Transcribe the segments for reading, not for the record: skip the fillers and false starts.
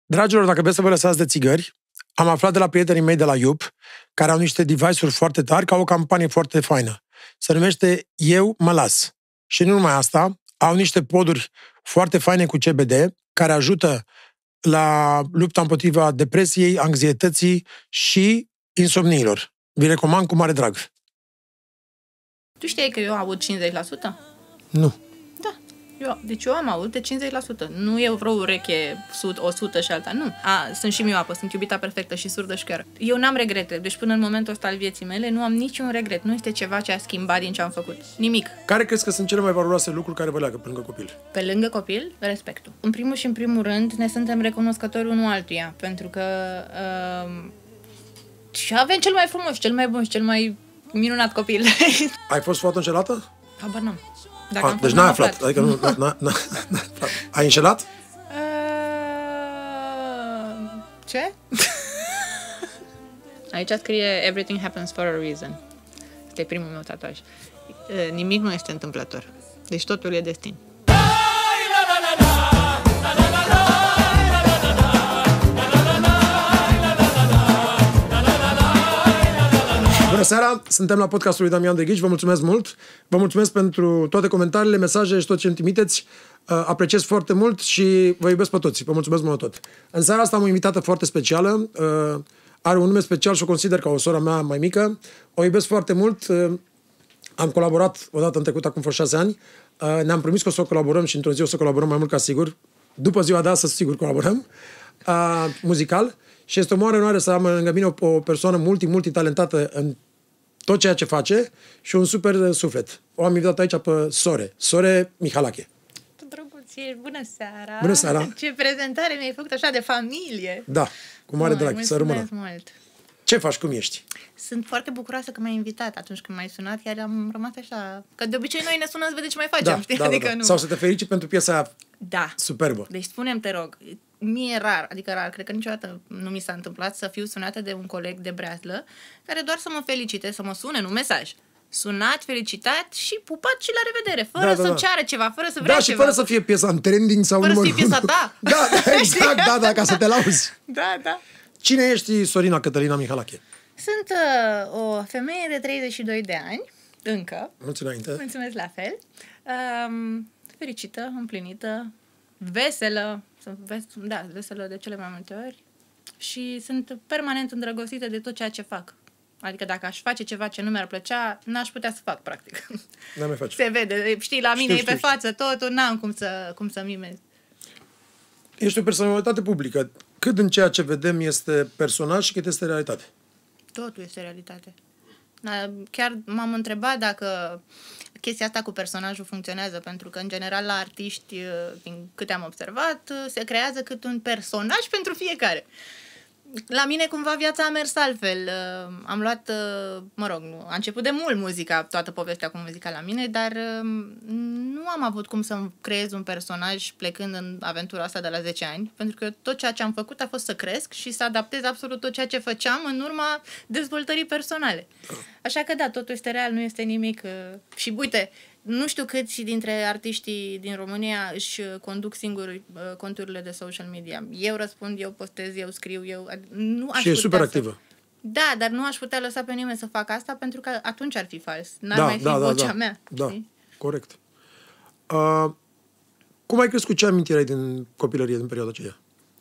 Dragilor, dacă vreți să vă lăsați de țigări, am aflat de la prietenii mei de la Iup, care au niște device-uri foarte tari, ca o campanie foarte faină. Se numește Eu mă las. Și nu numai asta, au niște poduri foarte faine cu CBD, care ajută la lupta împotriva depresiei, anxietății și insomniilor. Vi recomand cu mare drag. Tu știai că eu aud 50%? Nu. Da. Deci eu am aud de 50%. Nu e vreo ureche 100 și alta, nu. Sunt și mioapă, sunt iubita perfectă și surdă și chiar. Eu n-am regrete, deci până în momentul ăsta al vieții mele nu am niciun regret. Nu este ceva ce a schimbat din ce am făcut. Nimic. Care crezi că sunt cele mai valoroase lucruri care vă leagă pe lângă copil? Pe lângă copil, respectul. În primul și în primul rând ne suntem recunoscători unul altuia, pentru că și avem cel mai frumos, cel mai bun și cel mai minunat copil. Ai fost foarte înșelată? Habar n-am. Deci n-ai aflat. Adică nu, ai înșelat? Ce? Aici scrie Everything happens for a reason. Este primul meu tatuaj. Nimic nu este întâmplător. Deci totul e destin. Bună seara, suntem la podcastul lui Damian Deghici, vă mulțumesc mult, vă mulțumesc pentru toate comentariile, mesaje și tot ce îmi trimiteți, apreciez foarte mult și vă iubesc pe toți, vă mulțumesc mult tot. În seara asta am o invitată foarte specială, are un nume special și o consider ca o sora mea mai mică, o iubesc foarte mult, am colaborat odată în trecut, acum vreo 6 ani, ne-am promis că o să colaborăm și într-o zi o să colaborăm mai mult ca sigur, după ziua de astăzi sigur colaborăm, muzical. Și este o mare onoare să am lângă mine o persoană multitalentată în tot ceea ce face și un super suflet. O am invitat aici pe Sore Mihalache. Drăguție, bună seara! Bună seara! Ce prezentare mi-ai făcut așa de familie! Da, cu mare drag, să rămână. Mult! Ce faci, cum ești? Sunt foarte bucuroasă că m-ai invitat atunci când m-ai sunat, chiar am rămas așa... Că de obicei noi ne sunăm să vedem ce mai facem, știi? Adică nu. Sau să te ferici pentru piesa aia superbă. Deci spune-mi, te rog, mie rar, cred că niciodată nu mi s-a întâmplat să fiu sunată de un coleg de breaslă care doar să mă felicite, să mă sune în un mesaj. Sunat, felicitat și pupat și la revedere, fără să-mi ceară ceva, fără să vrea ceva. Da, și fără să fie piesa în trending sau fără să fie piesa ta. Da, ca să te lauzi. Da. Cine ești, Sorina Cătălina Mihalache? Sunt o femeie de 32 de ani, încă. Mulțumesc la fel. Fericită, împlinită, veselă. Veselă de cele mai multe ori. Și sunt permanent îndrăgostită de tot ceea ce fac. Adică dacă aș face ceva ce nu mi-ar plăcea, n-aș putea să fac, practic. N-am mai face. Se vede, știi, la mine e pe față totul, n-am cum să mimez. Ești o personalitate publică. Cât în ceea ce vedem este personaj și cât este realitate? Totul este realitate. Chiar m-am întrebat dacă chestia asta cu personajul funcționează, pentru că, în general, la artiști, din câte am observat, se creează cât un personaj pentru fiecare. La mine, cumva, viața a mers altfel. Am luat, a început de mult muzica, toată povestea cu muzica la mine, dar nu am avut cum să-mi creez un personaj plecând în aventura asta de la 10 ani, pentru că tot ceea ce am făcut a fost să cresc și să adaptez absolut tot ceea ce făceam în urma dezvoltării personale. Așa că da, totul este real, nu este nimic. Și uite, nu știu câți dintre artiștii din România își conduc singuri conturile de social media. Eu răspund, eu postez, eu scriu, nu aș și e super activă. Da, dar nu aș putea lăsa pe nimeni să facă asta, pentru că atunci ar fi fals. N-ar mai fi vocea mea. Da, știi? corect. Cum ai crescut? Ce amintiri ai din copilărie, din perioada aceea?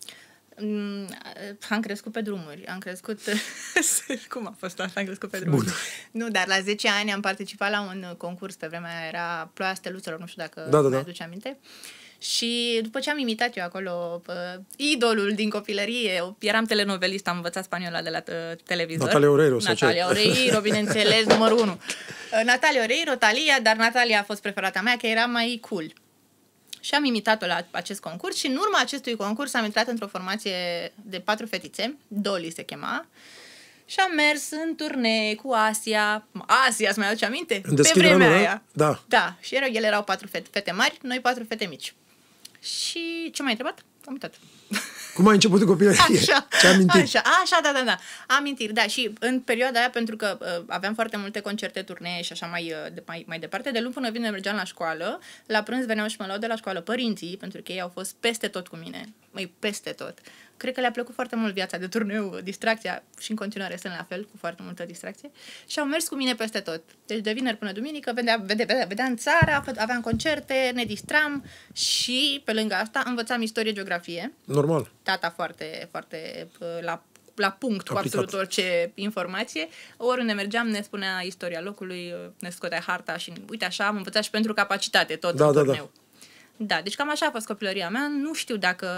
Am crescut pe drumuri. Am crescut... Cum a fost asta? Am crescut pe drumuri. Bun. Nu, dar la 10 ani am participat la un concurs, pe vremea aia era Ploaia Steluțelor, nu știu dacă mai aduce aminte. Și după ce am imitat eu acolo idolul din copilărie, eram telenovelist, am învățat spaniola de la televizor. Natalia Oreiro, bineînțeles, numărul 1. Natalia Oreiro, Thalia, dar Natalia a fost preferata mea, că era mai cool. Și am imitat-o la acest concurs și în urma acestui concurs am intrat într-o formație de 4 fetițe, Dolly se chema, și am mers în turnee cu Asia, îți mai aduce aminte? Pe vremea aia. Da, și ele erau 4 fete mari, noi 4 fete mici. Și ce m-ai întrebat? Am uitat. Cum ai început în copilărie? Ce amintiri? Așa, da. Amintiri, da. Și în perioada aia, pentru că aveam foarte multe concerte, turnee și așa mai departe, de luni până vineri mergeam la școală, la prânz veneau și mă luau de la școală părinții, pentru că ei au fost peste tot cu mine. măi, peste tot. Cred că le-a plăcut foarte mult viața de turneu, distracția și în continuare sunt la fel, cu foarte multă distracție. Și au mers cu mine peste tot. Deci de vineri până duminică vedea în țară, aveam concerte, ne distram și pe lângă asta învățam istorie, geografie. Normal. Tata foarte, foarte la punct cu Aplicat. absolut orice informație. Oriunde mergeam ne spunea istoria locului, ne scotea harta și uite așa am învățat și pentru capacitate tot în turneu. Da, deci cam așa a fost copilăria mea. Nu știu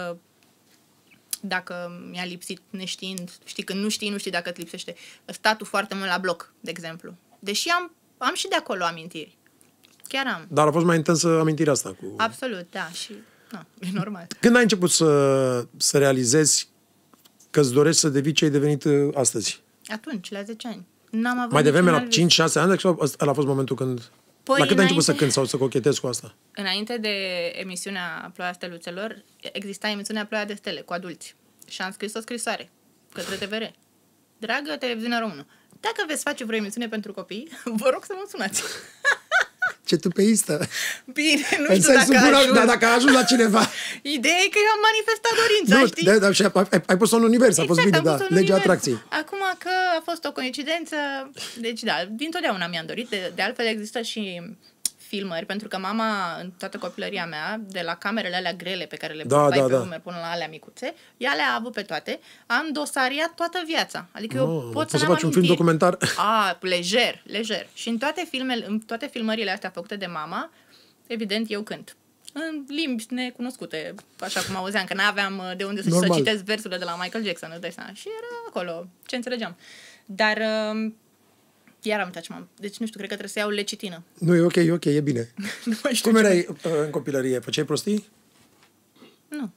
dacă mi-a lipsit neștiind, știi, când nu știi dacă îți lipsește statul foarte mult la bloc, de exemplu. Deși am și de acolo amintiri. Chiar am. Dar a fost mai intensă amintirea asta cu... Absolut, da, și e normal. Când ai început să realizezi că îți dorești să devii ce ai devenit astăzi? Atunci, la 10 ani. N-am avut mai devreme, la 5-6 vis. ani, sau ăla a fost momentul când... Păi, la cât ai început să cânti sau să cochetezi cu asta? Înainte de emisiunea Ploaia Steluțelor, exista emisiunea Ploaia de Stele, cu adulți. Și am scris o scrisoare către TVR. Dragă Televiziunea Română, dacă veți face vreo emisiune pentru copii, vă rog să mă sunați. Ce tupeistă! Bine, nu știu dacă a ajuns. Dar dacă a ajuns la cineva... Ideea e că eu am manifestat dorința, știi? Da, și ai pus-o în univers, a fost bine, da, legea atracției. Acum că a fost o coincidență, deci da, dintotdeauna mi-am dorit, de altfel există și filmări, pentru că mama, în toată copilăria mea, de la camerele alea grele pe care le pui pe umeri până la alea micuțe, ea le-a avut pe toate, am dosariat toată viața. Adică eu pot să faci un film documentar? Lejer. Și în toate filmările astea făcute de mama, evident, eu cânt. În limbi necunoscute, așa cum auzeam, că n-aveam de unde să citesc versurile de la Michael Jackson, îți dai seama. Și era acolo, ce înțelegeam. Dar... iar am uitat ce deci nu știu, cred că trebuie să iau lecitină. Nu, e ok, e bine. Nu mai știu. Cum erai în copilărie? Făceai prostii? Nu.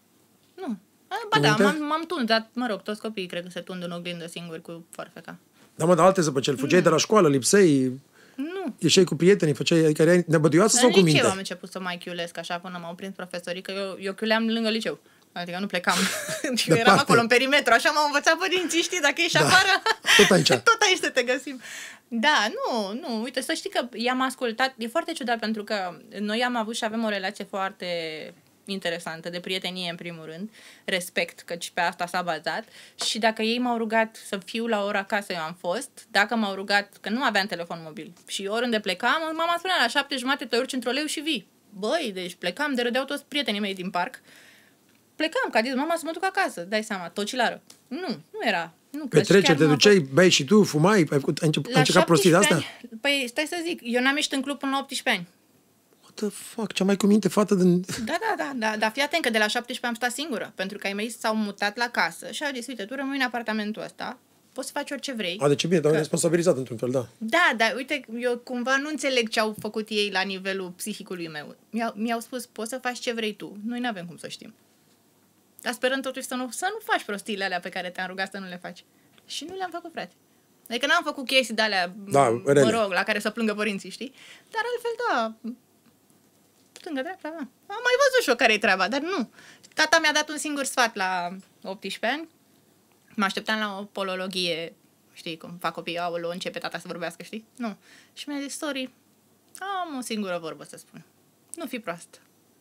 Ba da, m-am tund, dar mă rog, toți copiii cred că se tund în oglindă singuri cu foarfeca. Da, mă, dar alte zăpăceli. Fugeai de la școală, lipsei? Nu. Ieșeai cu prietenii, adică erai nebăduioasă sau cu minte? În liceu am început să mai chiulesc așa până m-au prins profesorii, că eu chiuleam lângă liceu. Adică nu plecam. Eu eram acolo în perimetru, așa m-au învățat părinții, știi, dacă ești afară, tot aici. tot aici să te găsim. Da, nu, uite, să știi că i-am ascultat, e foarte ciudat pentru că noi am avut și avem o relație foarte interesantă, de prietenie în primul rând, respect, căci pe asta s-a bazat și dacă ei m-au rugat să fiu la ora acasă, eu am fost, dacă m-au rugat, că nu aveam telefon mobil și oriunde plecam, mama spunea la 7:30 te urci într-o leu și vii. Băi, deci plecam, de râdeau toți prietenii mei din parc. Plecam, că a zis mama să mă duc acasă, dai seama, tocilară. Nu era. Nu, petreceri, te duceai, beai și tu, fumai, ai încercat prostii de astea? Păi, stai să zic, eu n-am ieșit în club până la 18 ani. What the fuck, cea mai cu minte fată din... Da, dar fii atent că de la 17 am stat singură, pentru că ai mei s-au mutat la casă și au zis, uite, tu rămâi în apartamentul ăsta, poți să faci orice vrei. De ce bine, dar responsabilizat într-un fel, da. Da, dar uite, eu cumva nu înțeleg ce au făcut ei la nivelul psihicului meu. Mi-au spus, poți să faci ce vrei tu, noi n-avem cum să știm. Dar sperăm totuși să nu faci prostiile alea pe care te-am rugat să nu le faci. Și nu le-am făcut, frate. Adică n-am făcut chestii de alea, mă rog, la care să plângă părinții, știi? Dar altfel, da, stângă-dreapta, da. Am mai văzut și eu care-i treaba, dar nu. Tata mi-a dat un singur sfat la 18 ani. Mă așteptam la o polologie, știi, cum fac copiii, aoleu, începe tata să vorbească, știi? Nu. Și mi-a zis, sorry, am o singură vorbă să spun. Nu fi proastă.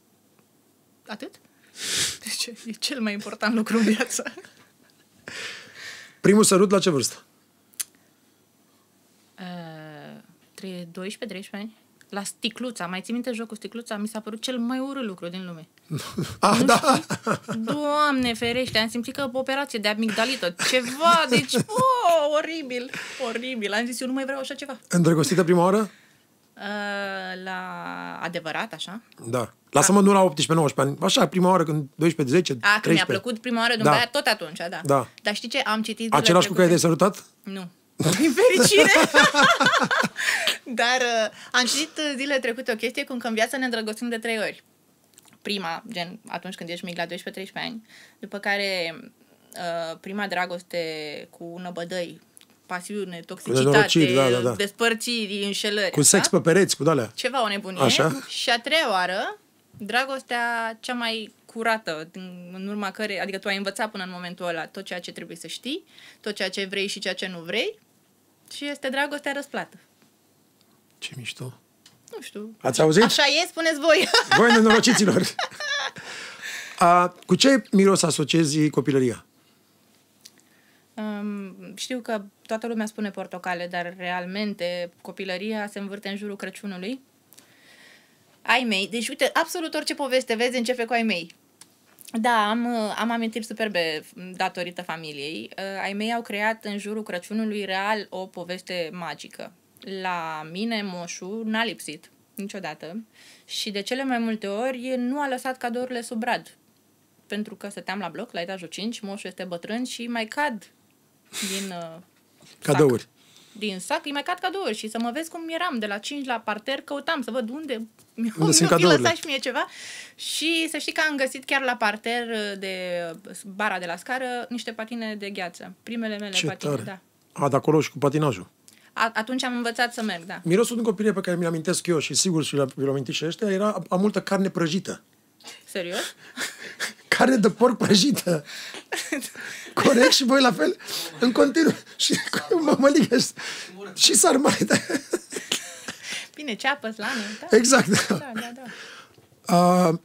Atât? Deci e cel mai important lucru în viață. Primul sărut la ce vârstă? 12-13 ani. La sticluța. Mai ții minte jocul sticluța? Mi s-a părut cel mai urât lucru din lume. Da. Doamne ferește, am simțit că operație de amigdalită. Ceva, deci, oribil. Am zis, eu nu mai vreau așa ceva. Îndrăgostită prima oară? La adevărat, așa? Da. Lasă-mă nu la 18-19 ani. Așa, prima oară, când 12, 10, 13. Când mi-a plăcut prima oară de un băiat, tot atunci, da. Dar știi ce? Am citit... Același cu care te-ai sărutat? Nu. Din fericire! Dar am citit zilele trecute o chestie cum că în viață ne îndrăgostim de 3 ori. Prima, gen atunci când ești mic, la 12-13 ani. După care prima dragoste cu năbădăi, pasiune, toxicitate, despărțiri, înșelări. Cu sex pe pereți, cu de-alea. Ceva, o nebunie. Așa. Și a treia oară, dragostea cea mai curată, în urma care, adică tu ai învățat până în momentul ăla tot ceea ce trebuie să știi, tot ceea ce vrei și ceea ce nu vrei, și este dragostea răsplată. Ce mișto. Nu știu. Ați auzit? Așa e, spuneți voi. Voi, nenorociților. Cu ce miros asociezi copilăria? Știu că toată lumea spune portocale, dar realmente copilăria se învârte în jurul Crăciunului. Ai mei, deci uite, absolut orice poveste vezi începe cu ai mei. Da, am amintiri superbe datorită familiei. Ai mei au creat în jurul Crăciunului real o poveste magică. La mine, moșul n-a lipsit niciodată și de cele mai multe ori nu a lăsat cadourile sub brad. Pentru că stăteam la bloc, la etajul 5, moșul este bătrân și mai cad din Cadouri. sac. Din sac, îi mai cad cadouri și să mă vezi cum eram. De la 5 la parter căutam să văd unde sunt fi cadourile. lăsat și mie ceva. Și să știi că am găsit chiar la parter de bara de la scară niște patine de gheață. Primele mele Ce patine, tare. da. De acolo și cu patinajul. Atunci am învățat să merg, da. Mirosul din copilărie pe care mi-l amintesc eu și sigur și vi-l aminti și ăștia, era a multă carne prăjită. Serios? Carne de porc prăjită. Corect, și voi la fel, în continuu. Și mămăligă și sarmale. Da. Bine, ceapă, slană, da? Exact. Da, da, da.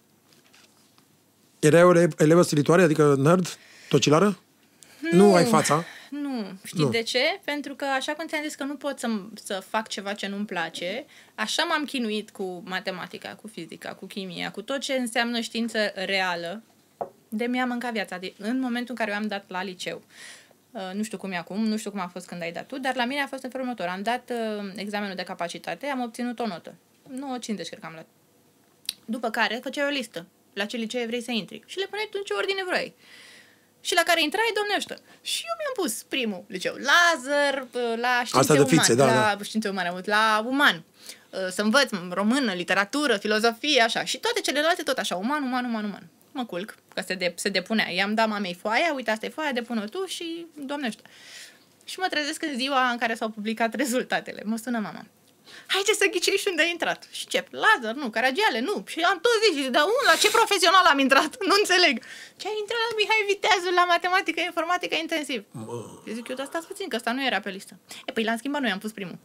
Erai o elevă stilitoare, adică nerd, tocilară? Nu ai fața. Nu. Știi de ce? Pentru că, așa cum ți-am zis că nu pot să fac ceva ce nu-mi place, așa m-am chinuit cu matematica, cu fizica, cu chimia, cu tot ce înseamnă știință reală, de mi-a mâncat viața. În momentul în care eu am dat la liceu, nu știu cum e acum, nu știu cum a fost când ai dat tu, dar la mine a fost în felul următor. Am dat examenul de capacitate, am obținut o notă. 9,50 cred că am luat. După care făceai o listă. La ce licee vrei să intri. Și le puneai tu în ce ordine vrei. Și la care intrai, domnește. Și eu mi-am pus primul liceu. Lazăr, la științe umane. La științe umane, la uman. Să învăț română, literatură, filozofie, așa. Și toate celelalte tot așa. Uman. Mă culc, că se depunea. I-am dat mamei foaia, uite, asta e foaia, depune tu și domnește. Și mă trezesc în ziua în care s-au publicat rezultatele. Mă sună mama. Haide să ghicești unde ai intrat. Și ce? Lazăr, nu, Caragiale, nu. Și am tot zis, dar la ce profesional am intrat? Nu înțeleg. Ce ai intrat la Mihai Viteazul la matematică, informatică intensiv? Zic eu, dar stați puțin, că ăsta nu era pe listă. Păi l-am schimbat, noi am pus primul.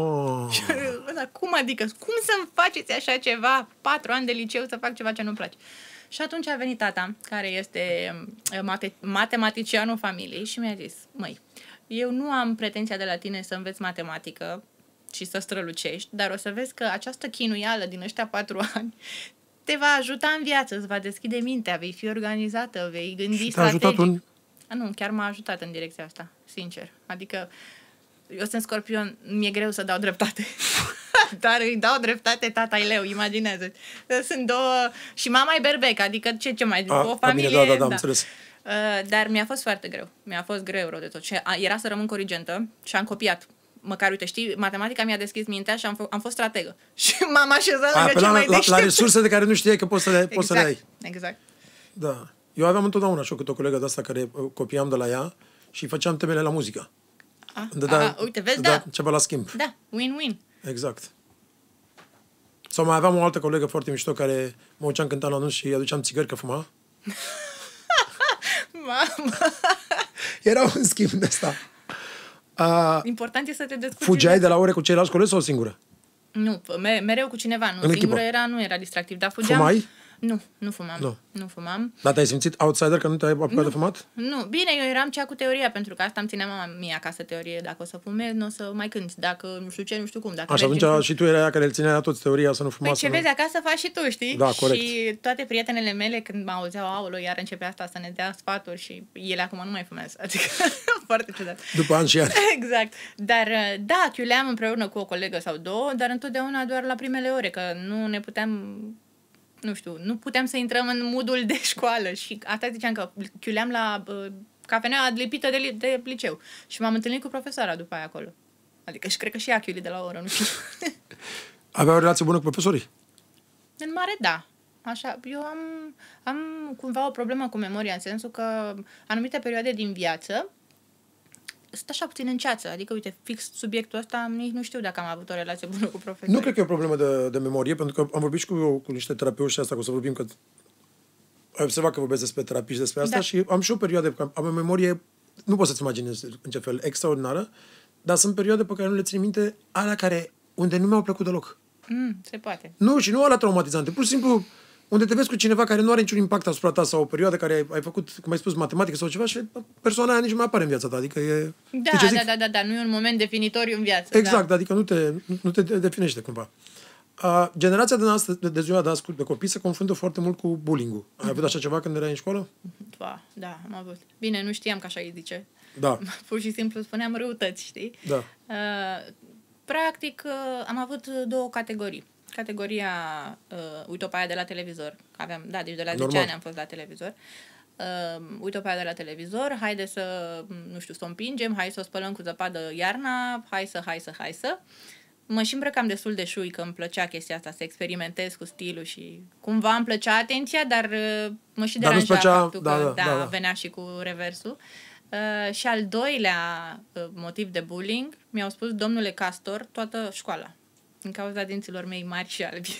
Dar cum adică? Cum să-mi faceți așa ceva? 4 ani de liceu să fac ceva ce nu-mi place. Și atunci a venit tata, care este matematicianul familiei și mi-a zis, măi, eu nu am pretenția de la tine să înveți matematică și să strălucești, dar o să vezi că această chinuială din ăștia 4 ani te va ajuta în viață, îți va deschide mintea, vei fi organizată, vei gândi strategic. Nu, chiar m-a ajutat în direcția asta, sincer. Adică, eu sunt scorpion, mi-e greu să dau dreptate. Dar îi dau dreptate tatăi leu, imaginează. Sunt două... Și mama e berbec, adică ce mai zic? O familie... Bine, da, am înțeles. Dar mi-a fost foarte greu. Mi-a fost greu rău de tot. Și era să rămân corigentă și am copiat. Măcar, uite, știi, matematica mi-a deschis mintea și am fost strategă. Și m-am așezat lângă cel mai deștept. La resurse de care nu știai că poți să le ai. Exact. Da. Eu aveam întotdeauna și eu câte o colegă de asta care copiam de la ea și făceam temele la muzică. Uite, vezi, da. Ceva la schimb. Da, win-win. Exact. Sau mai aveam o altă colegă foarte mișto care mă duceam cânta la anunț și îi aduceam țigări că fuma. Mamă! Era un schimb de ăsta. Important e să te descurci. Fugeai de la ore cu ceilalți colegi sau singură? Nu, mereu cu cineva. Nu, singură nu era distractiv, dar fugeam. Fumai? Nu fumam. Nu fumam. Dar te-ai simțit outsider că nu te-ai apucat de fumat? Nu, bine, eu eram cea cu teoria, pentru că asta îmi ținea mama mie acasă teorie. Dacă o să fumezi, nu o să mai cânti. Dacă nu știu ce, nu știu cum. Dacă atunci și tu erai aia care îl ținea toți teoria să nu fumați. Păi ce vezi acasă faci și tu, știi? Da, corect. Și toate prietenele mele când mă auzeau, aoleu, iar începe asta să ne dea sfaturi și ele acum nu mai fumează. Adică foarte ciudat. După ani și ani. Exact. Dar da, chiuleam împreună cu o colegă sau două, dar întotdeauna doar la primele ore, că nu ne puteam... Nu știu, nu puteam să intrăm în moodul de școală și asta ziceam că chiuleam la cafenea lipită de liceu și m-am întâlnit cu profesoara după aia acolo. Adică și cred că și ea chiuli de la o oră, nu știu. Avea o relație bună cu profesorii? În mare, da. Așa, eu am cumva o problemă cu memoria, în sensul că anumite perioade din viață sunt așa puțin în ceață. Adică, uite, fix subiectul ăsta, nici nu știu dacă am avut o relație bună cu profesorii. Nu cred că e o problemă de memorie, pentru că am vorbit și cu niște terapeuți și asta, că o să vorbim, că ai observat că vorbesc despre terapii și despre asta, și am și o perioadă, că am o memorie, nu poți să-ți imaginezi în ce fel, extraordinară, dar sunt perioade pe care nu le țin minte, alea unde nu mi-au plăcut deloc. Se poate. Nu, și nu alea traumatizante, pur și simplu unde te vezi cu cineva care nu are niciun impact asupra ta sau o perioadă care ai făcut, cum ai spus, matematică sau ceva și persoana aia nici nu mai apare în viața ta. Adică e... Da, nu e un moment definitoriu în viață. Exact, da. Adică nu te definește cumva. Generația de ziua de azi de copii se confruntă foarte mult cu bullying-ul. Ai avut așa ceva când erai în școală? Da, am avut. Bine, nu știam că așa îi zice. Da. Pur și simplu spuneam răutăți, știi? Da. Practic, am avut două categorii. Categoria uite-o pe aia de la televizor. Deci de la 10 ani am fost la televizor. Uite-o pe aia de la televizor, haide să, nu știu, să o împingem, hai să o spălăm cu zăpadă iarna, hai să. Mă și îmbrăcam destul de șui, că îmi plăcea chestia asta, să experimentez cu stilul și cumva îmi plăcea atenția, dar mă și deranja faptul că venea și cu reversul. Și al doilea motiv de bullying, mi-au spus domnule Castor toată școala, din cauza dinților mei mari și albi.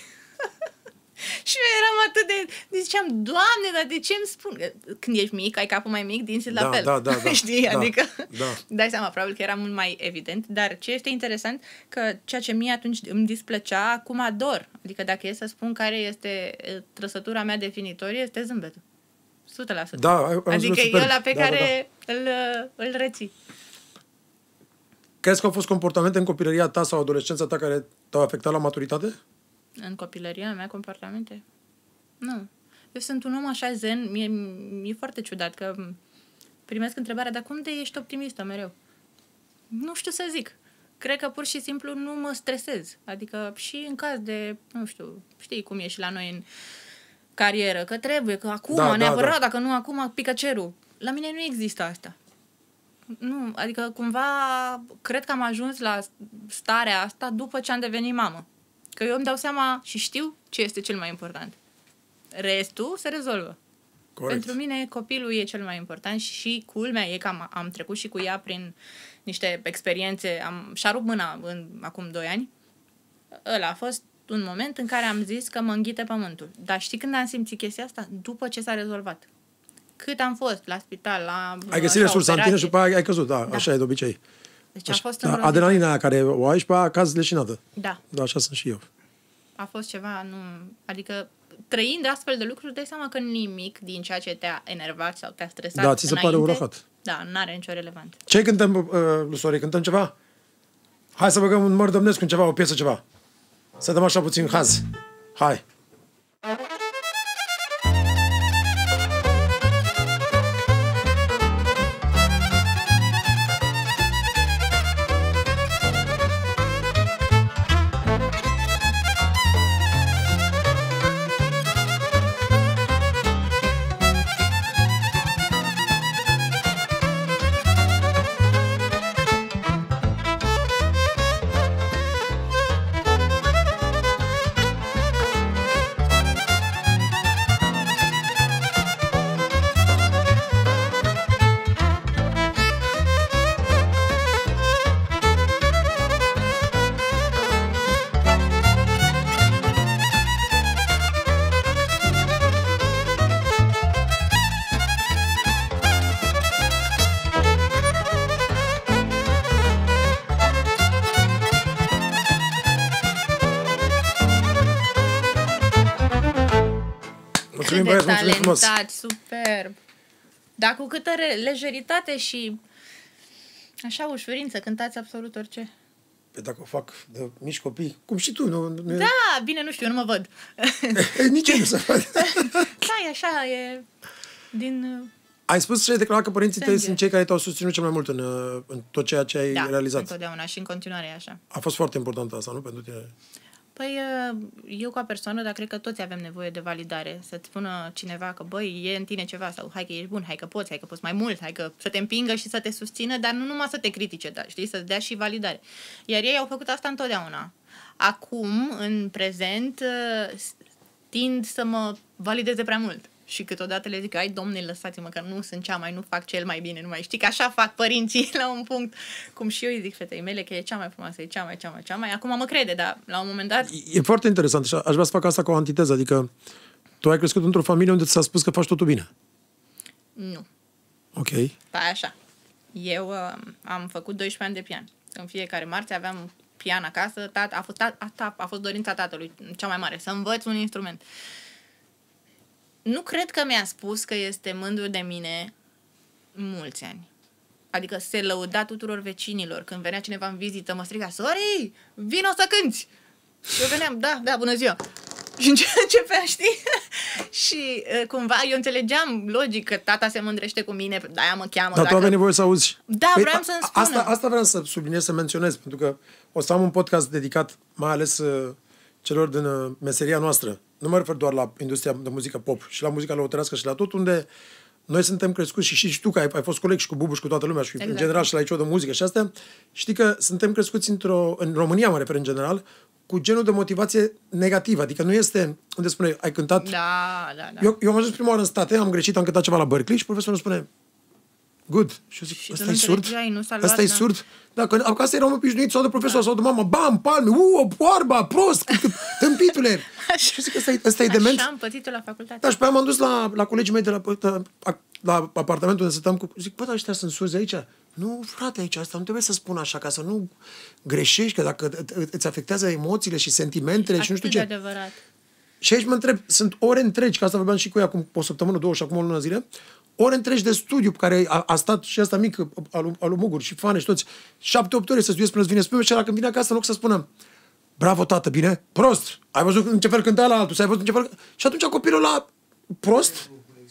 Și eu eram atât de... Ziceam, Doamne, dar de ce îmi spun? Când ești mic, ai capul mai mic, dinții la fel. Da. Știi? Adică, dai seama, probabil că era mult mai evident. Dar ce este interesant, că ceea ce mie atunci îmi displăcea, acum ador. Adică dacă e să spun care este trăsătura mea definitorie, este zâmbetul. 100%. Da, adică e ăla pe care îl reții. Crezi că au fost comportamente în copilăria ta sau adolescența ta care te-au afectat la maturitate? În copilăria mea, comportamente? Nu. Eu sunt un om așa zen, mi-e foarte ciudat că primesc întrebarea, dar cum de ești optimistă mereu? Nu știu să zic. Cred că pur și simplu nu mă stresez. Adică și în caz de, nu știu, știi cum e și la noi în carieră, că trebuie, că acum, neapărat, dacă nu acum, pică cerul. La mine nu există asta. Nu, adică cumva cred că am ajuns la starea asta după ce am devenit mamă. Că eu îmi dau seama și știu ce este cel mai important. Restul se rezolvă. Corect. Pentru mine copilul e cel mai important și culmea e că am trecut și cu ea prin niște experiențe. Și-a rupt mâna acum 2 ani. Ăla a fost un moment în care am zis că mă înghite pământul. Dar știi când am simțit chestia asta? După ce s-a rezolvat. Cât am fost la spital, la... Ai găsit resursa în tine și după aia ai căzut, da, așa e de obicei. Deci a fost adrenalina aia care o ai și pe aia caz leșinată. Da. Da, așa sunt și eu. A fost ceva, adică trăind astfel de lucruri, dai seama că nimic din ceea ce te-a enervat sau te-a stresat da, ți se pare urăhat. Da, n-are nicio relevanță. Ce cântăm, Lusori? Cântăm ceva? Hai să băgăm un măr domnesc în ceva, o piesă ceva. Să dăm așa puțin haz. Hai! Cât de talentat, superb. Dar cu câtă lejeritate și așa ușurință, cântați absolut orice. Păi dacă o fac de mici copii, cum și tu, nu... Da, bine, nu știu, eu nu mă văd. Nici eu nu se văd. Da, e așa, e din... Ai spus și ai declarat că părinții tăi sunt cei care te-au susținut cel mai mult în tot ceea ce ai realizat. Da, întotdeauna și în continuare e așa. A fost foarte important asta, nu, pentru tine? Păi, eu ca persoană, dar cred că toți avem nevoie de validare. Să-ți spună cineva că, băi, e în tine ceva sau hai că ești bun, hai că poți mai mult, hai că să te împingă și să te susțină, dar nu numai să te critique, dar, știi, să-ți dea și validare. Iar ei au făcut asta întotdeauna. Acum, în prezent, tind să mă valideze prea mult. Și câteodată le zic, ai, domnule, lăsați-mă că nu sunt nu fac cel mai bine, nu mai știi că așa fac părinții la un punct. Cum și eu îi zic fetei mele că e cea mai frumoasă, e cea mai. Acum mă crede, dar la un moment dat... E foarte interesant și aș vrea să fac asta ca o antiteză, adică tu ai crescut într-o familie unde ți s-a spus că faci totul bine. Nu. Ok. Păi așa. Eu am făcut 12 ani de pian. În fiecare marți aveam pian acasă, a fost dorința tatălui, cea mai mare, să învăț un instrument. Nu cred că mi-a spus că este mândru de mine mulți ani. Adică se lăuda tuturor vecinilor. Când venea cineva în vizită, mă striga, Sori, vino să cânti! Și eu veneam, da, bună ziua! Și începea, știi? Și cumva eu înțelegeam logic că tata se mândrește cu mine, de-aia mă cheamă. Dar tu aveai nevoie să auzi. Da, vreau să-mi spună. Asta vreau să subliniez, să menționez, pentru că o să am un podcast dedicat mai ales celor din meseria noastră. Nu mă refer doar la industria de muzică pop, și la muzica lăutărească și la tot unde noi suntem crescuți și tu, că ai fost coleg și cu Bubu și cu toată lumea și exact. În general și la liceu de muzică și astea, știi că suntem crescuți în România, mă refer în general, cu genul de motivație negativă. Adică nu este, unde spune, ai cântat... Da. Eu am ajuns prima oară în state, am greșit, am cântat ceva la Berkeley și profesorul spune good. Și eu zic, ăsta e surd? Ăsta e surd? Da, că asta era un obișnuit sau de profesor sau de mamă, bam, palme, boarba, prost, tâmpitule. Și eu zic, ăsta e dement. Așa am pățit-o la facultate. Da, și pe aia m-am dus la colegii mei de la apartamentul unde stăteam cu... Zic, bă, dar ăștia sunt surzi aici? Nu, frate, aici asta nu trebuie să spun așa, ca să nu greșești, că dacă îți afectează emoțiile și sentimentele și nu știu ce. Adevărat. Și aici mă întreb, sunt ore întregi, că asta vorbeam și cu ea acum o săptămână, două și acum o lună zile, ore întregi de studiu pe care a stat și ăsta mic, al lui Mugur și Fane și toți, 7-8 ore să studiezi până îți vine spune și ăla când vine acasă, în loc să spună bravo, tată, bine? Prost! Ai văzut în ce fel cânta la altul, ai văzut în ce fel... Și atunci copilul ăla prost...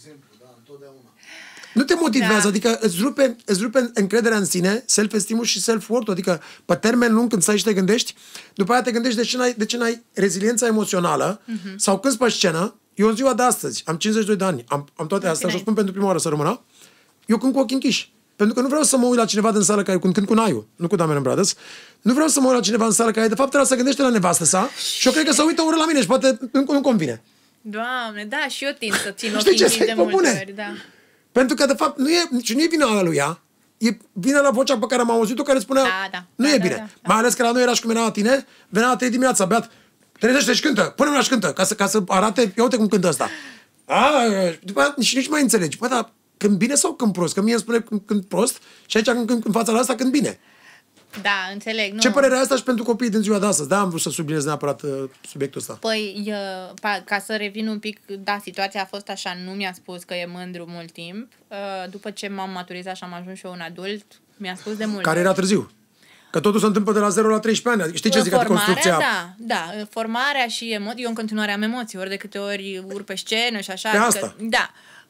Nu te motivează, da. Adică îți rupe încrederea în sine, self-esteem-ul și self-worth-ul, adică pe termen lung când stai și te gândești, după aia te gândești de ce n-ai reziliența emoțională sau când pe scenă. Eu în ziua de astăzi, am 52 de ani, am toate astea și o spun pentru prima oară să rămână, eu cânt cu ochii închiși. Pentru că nu vreau să mă uit la cineva din sală care cânt cu Naiu, nu cu Damian Brothers. Nu vreau să mă uit la cineva în sală care de fapt era să gândește la nevastă sa și eu cred că se uită o oră la mine și poate nu convine. Doamne, da, și eu tind să țin ochii închiși de multe ori, da. Pentru că, de fapt, nu e vina lui ea, e vina la vocea pe care am auzit-o, care spunea, nu e bine. Da. Mai ales că la noi era și cum era la tine, venea la 3 dimineața, beat, trezește și cântă, pune-mă și cântă, ca să arate, ia uite cum cântă ăsta. După aia nici mai înțelegi. Bă, dar când bine sau când prost? Că mie îmi spune când prost și aici când în fața la asta când bine. Da, înțeleg. Nu. Ce părere ai asta și pentru copiii din ziua de astăzi? Da, am vrut să subliniez neapărat subiectul ăsta. Păi, ca să revin un pic, da, situația a fost așa, nu mi-a spus că e mândru mult timp. După ce m-am maturizat și am ajuns și eu un adult, mi-a spus de mult. Care era târziu? Că totul se întâmplă de la 0 la 13 ani. Știi ce zic? Construcția... Da, formarea și emoții. Eu în continuare am emoții, ori de câte ori ur pe scenă și așa. Pe asta. Da.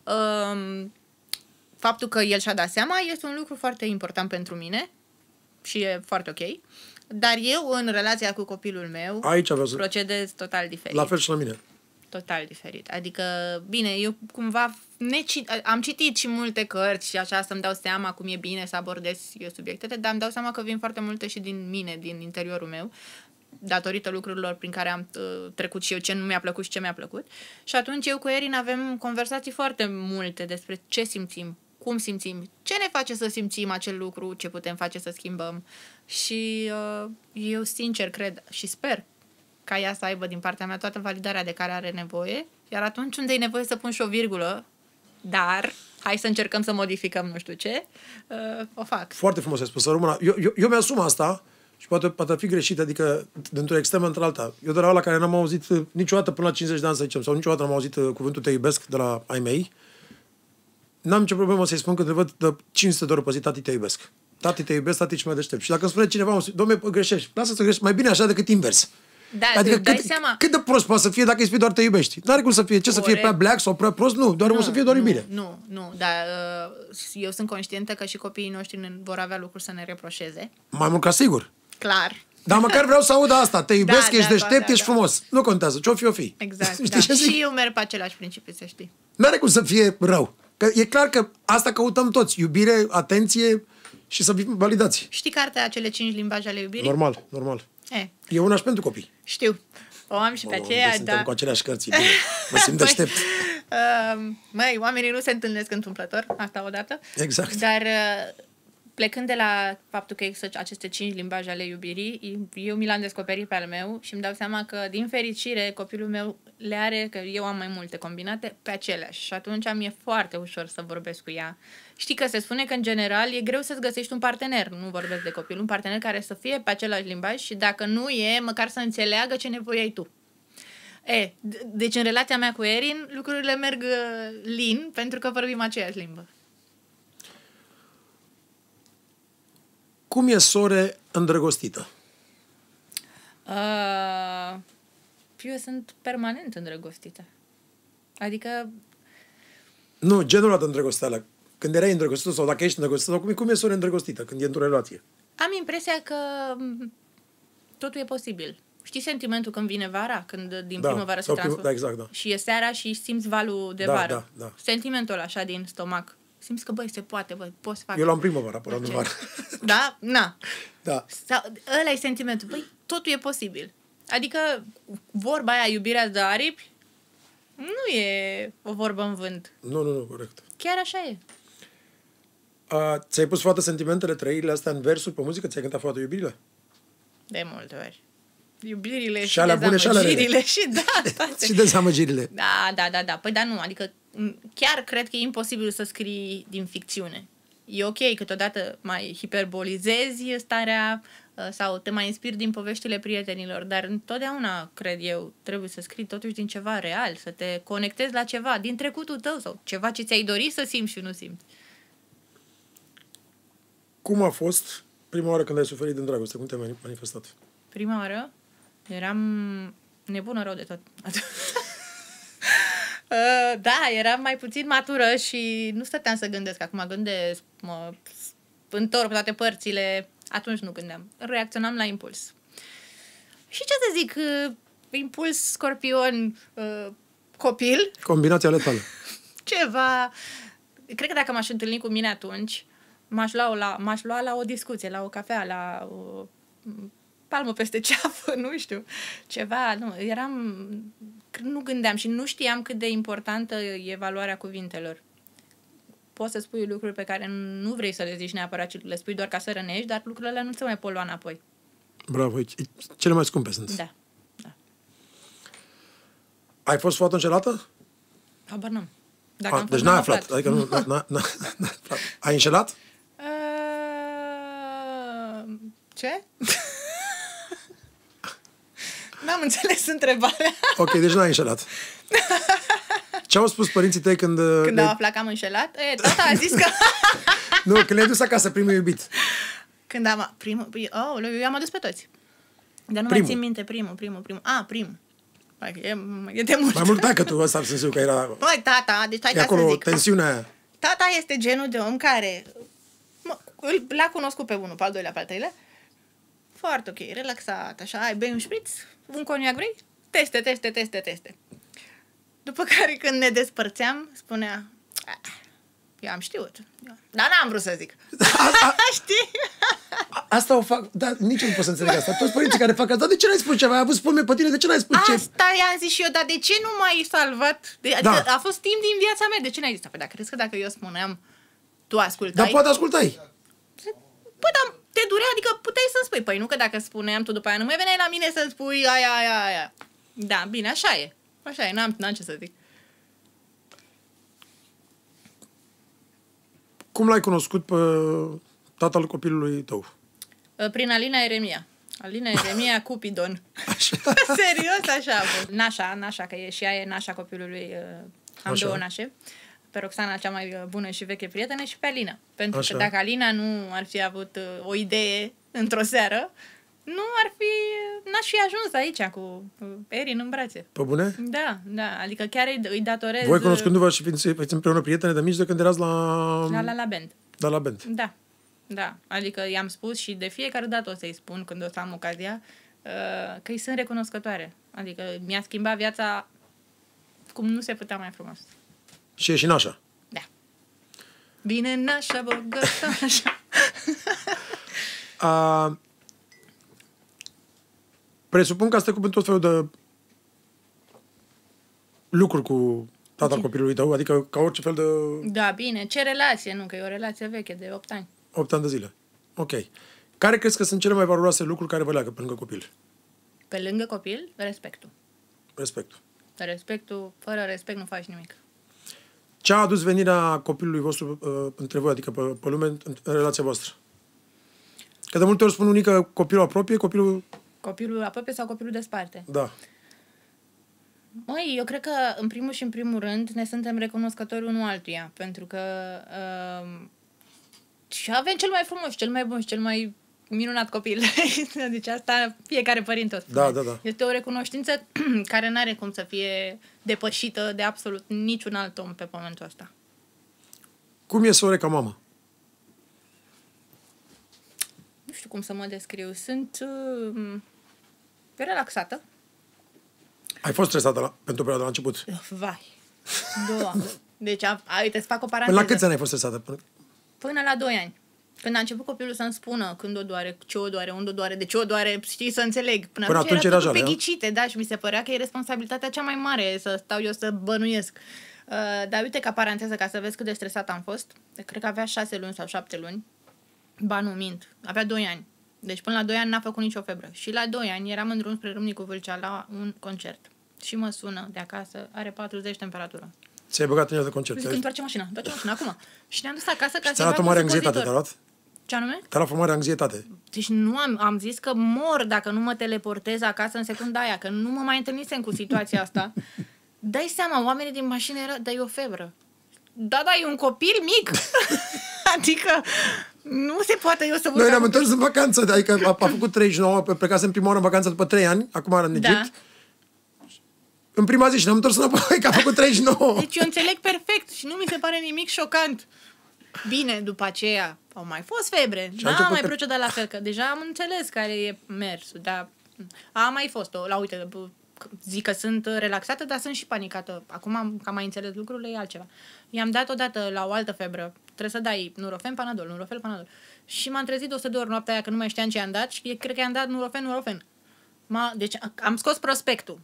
Faptul că el și-a dat seama este un lucru foarte important pentru mine și e foarte ok. Dar eu, în relația cu copilul meu, procedez total diferit. La fel și la mine. Total diferit. Adică, bine, eu cumva am citit și multe cărți și așa să-mi dau seama cum e bine să abordez eu subiectele, dar îmi dau seama că vin foarte multe și din mine, din interiorul meu, datorită lucrurilor prin care am trecut și eu, ce nu mi-a plăcut și ce mi-a plăcut. Și atunci eu cu Erin avem conversații foarte multe despre ce simțim, cum simțim, ce ne face să simțim acel lucru, ce putem face să schimbăm. Și eu sincer cred și sper ca ea să aibă din partea mea toată validarea de care are nevoie, iar atunci unde e nevoie să pun și o virgulă, dar hai să încercăm să modificăm nu știu ce, o fac. Foarte frumos ai spus, să rămână. Eu mi-asum asta și poate fi greșit, adică dintr-o extremă într-alta. Eu de la ăla care n-am auzit niciodată până la 50 de ani, să zicem, sau niciodată n-am auzit cuvântul te iubesc de la ai mei, n-am nicio problemă să-i spun că te văd de 500 de ori pe zi, tati te iubesc. Tati te iubesc, tati și mai deștept. Și dacă îmi spune cineva, dom'le, greșești, lasă să greșești, mai bine așa decât invers. Da, adică dai seama. Cât de prost poate să fie dacă îi spui doar te iubești? N-are cum să fie, ce să fie prea black sau prea prost? Nu, doar o să fie doar iubire. Nu, dar eu sunt conștientă că și copiii noștri vor avea lucruri să ne reproșeze. Mai mult ca sigur. Clar. Dar măcar vreau să aud asta, te iubesc, ești deștept, ești frumos. Nu contează, ce-o fi, o fi. Exact, da. Și eu merg pe același principiu, să știi. N-are cum să fie rău. Că e clar că asta căutăm toți, iubire, atenție și să fim validați. Știi cartea Cele 5 limbaje ale iubirii? Normal. E una și pentru copii. Știu. O am și pe aceea, suntem cu aceleași cărți, bine. Mă simt deștept. Măi, oamenii nu se întâlnesc întâmplător, asta odată. Exact. Dar plecând de la faptul că există aceste 5 limbaje ale iubirii, eu mi l-am descoperit pe al meu și îmi dau seama că, din fericire, copilul meu le are, că eu am mai multe combinate, pe aceleași. Și atunci mi-e foarte ușor să vorbesc cu ea. Știi că se spune că, în general, e greu să-ți găsești un partener, nu vorbesc de copil, un partener care să fie pe același limbaj și dacă nu e, măcar să înțeleagă ce nevoie ai tu. Deci în relația mea cu Erin, lucrurile merg lin pentru că vorbim aceeași limbă. Cum e sore îndrăgostită? Eu sunt permanent îndrăgostită. Adică... Nu, genul ăla de îndrăgosteală. Când erai îndrăgostită sau dacă ești îndrăgostită, sau cum e sore îndrăgostită când e într-o relație? Am impresia că totul e posibil. Știi sentimentul când vine vara? Când din primăvară se transformă? Da, exact, da. Și e seara și simți valul de vară. Da. Sentimentul ăla așa din stomac. Simți că, băi, se poate, băi, poți să fac. Eu l-am primăvara, până în vară. Da? Na. Da. Sau, ăla e sentimentul. Băi, totul e posibil. Adică vorba aia, iubirea de aripi, nu e o vorbă în vânt. Nu, corect. Chiar așa e. Ți-ai pus foarte sentimentele, trăirile astea în versuri pe muzică? Ți-ai cântat foarte iubirile? De multe ori. Iubirile și alea bune și alea dezamăgirile și și dezamăgirile. Da. Păi da, nu, adică chiar cred că e imposibil să scrii din ficțiune. E ok, câteodată mai hiperbolizezi starea sau te mai inspiri din poveștile prietenilor, dar întotdeauna, cred eu, trebuie să scrii totuși din ceva real, să te conectezi la ceva din trecutul tău sau ceva ce ți-ai dorit să simți și nu simți. Cum a fost prima oară când ai suferit din dragoste? Cum te-ai manifestat? Prima oară eram nebună rău de tot. Da, eram mai puțin matură și nu stăteam să gândesc. Acum gândesc, mă întorc toate părțile. Atunci nu gândeam. Reacționam la impuls. Și ce să zic, impuls, scorpion, copil. Combinația letală. Ceva. Cred că dacă m-aș întâlni cu mine atunci, m-aș lua la o discuție, la o cafea, la o palmă peste ceafă, nu știu, ceva, nu gândeam și nu știam cât de importantă e valoarea cuvintelor. Poți să spui lucruri pe care nu vrei să le zici neapărat, ci le spui doar ca să rănești, dar lucrurile nu se mai pot lua înapoi. Bravo, cele mai scumpe sunt. Da. Ai fost foarte înșelată? Habar n-am. Deci n-ai aflat. Adică nu, ai înșelat? Ce? N-am înțeles întrebarea. Ok, deci n-ai înșelat. Ce au spus părinții tăi când... Când au aflat că am înșelat? Tata a zis că... Nu, când le-ai dus acasă primul iubit. Când am... eu am adus pe toți. Dar nu mai țin minte primul. Primul. E de mult. Mai mult dacă tu ăsta sunt sigur că era... Băi, tata, deci hai ca acolo să zic. Tensiunea aia. Tata este genul de om care... L-a cunoscut pe unul, pe al doilea, pe al treilea. Foarte ok, relaxat, așa, ai, bei un șpriț, un coniac vrei? Teste. După care când ne despărțeam, spunea, eu am știut, dar n-am vrut să zic. Știi? Asta o fac, dar nici nu pot să înțeleg asta. Toți părinții care fac asta, de ce n-ai spus ceva? Ai avut spune pe tine, de ce n-ai spus ce? Asta i-am zis și eu, dar de ce nu m-ai salvat? Adică a fost timp din viața mea, de ce n-ai zis? Păi dacă crezi că dacă eu spuneam, tu ascultai? Dar poate ascultai. Păi, dar te durea, adică puteai să-mi spui. Păi nu că dacă spuneam, tu după aia nu mai veneai la mine să-mi spui aia. Da, bine, așa e. Așa e, n-am ce să zic. Cum l-ai cunoscut pe tatăl copilului tău? Prin Alina Eremia. Alina Eremia Cupidon. Serios, așa a fost. Nașa, că e și ea e nașa copilului. Am așa. două nașe. Pe Roxana, cea mai bună și veche prietenă, și pe Alina. Pentru așa. că dacă Alina nu ar fi avut o idee într-o seară, n-aș fi ajuns aici cu Erin în brațe. Pe bune? Da, adică chiar îi datorez... Voi cunoscându-vă și fiți împreună prietene de mici de când erați la band. La band. Da, adică i-am spus și de fiecare dată o să-i spun când o să am ocazia că îi sunt recunoscătoare. Adică mi-a schimbat viața cum nu se putea mai frumos. Și e și nașa. Da. Bine, nașa, bogată, așa. Presupun că ați trecut pentru tot felul de lucruri cu tatăl copilului tău, adică ca orice fel de... Da, bine, ce relație, nu, că e o relație veche de 8 ani. 8 ani de zile. Ok. Care crezi că sunt cele mai valoroase lucruri care vă leagă pe lângă copil? Pe lângă copil, respectul. Respectul. Fără respect nu faci nimic. Ce a adus venirea copilului vostru între voi, adică pe lume, în relația voastră? Că de multe ori spun unii că copilul apropie, copilul Copilul apropie sau copilul desparte? Da. Măi, eu cred că în primul și în primul rând ne suntem recunoscători unul altuia, pentru că și avem cel mai frumos, cel mai bun și cel mai minunat copil. Deci asta fiecare părinte o spune. Da. Este o recunoștință care n-are cum să fie depășită de absolut niciun alt om pe pământul ăsta. Cum e să o ca mamă? Nu știu cum să mă descriu. Sunt relaxată. Ai fost stresată pentru perioada la început? Vai. Doamne. Deci, uite, să fac o paranteză. Până la câți ani ai fost stresată? Până la 2 ani. Când a început copilul să-mi spună când o doare, ce o doare, unde o doare, de ce o doare, știi, să înțeleg. Până atunci era totul pe ghicite, da, și mi se părea că e responsabilitatea cea mai mare să stau eu să bănuiesc. Dar uite, ca paranteză, ca să vezi cât de stresat am fost, cred că avea 6 luni sau 7 luni, ba nu mint, avea 2 ani. Deci până la 2 ani n-a făcut nicio febră. Și la 2 ani eram în drum spre Râmnicu Vâlcea la un concert. Și mă sună de acasă, are 40 temperatură. Ți-ai băgat în el de concert? Zic, întoarce mașina acum. Și ne-am dus acasă ca să-i fac un mare anxietate, te-a luat? Ce anume? Te-a luat o mare anxietate. Deci nu am zis că mor dacă nu mă teleportez acasă în secunda aia, că nu mă mai întâlnisem cu situația asta. Dai seama, oamenii din mașină erau, dar e o febră. Da, e un copil mic. Adică nu se poate eu să vă... Noi ne-am întors în vacanță, adică a făcut 39, plecasem prima oară în vacanță după 3 ani, acum în Egipt. Da. În prima zi și ne-am întors înapoi, că a făcut 39. Deci eu înțeleg perfect și nu mi se pare nimic șocant. Bine, după aceea au mai fost febre. N-am mai procedat la fel, că deja am înțeles care e mersul, dar a mai fost uite, zic că sunt relaxată, dar sunt și panicată. Acum, că am mai înțeles lucrurile, e altceva. I-am dat odată la o altă febră. Trebuie să dai Nurofen, Panadol. Și m-am trezit 100 de ori noaptea aia, că nu mai știam ce i-am dat și cred că i-am dat Nurofen. Deci am scos prospectul.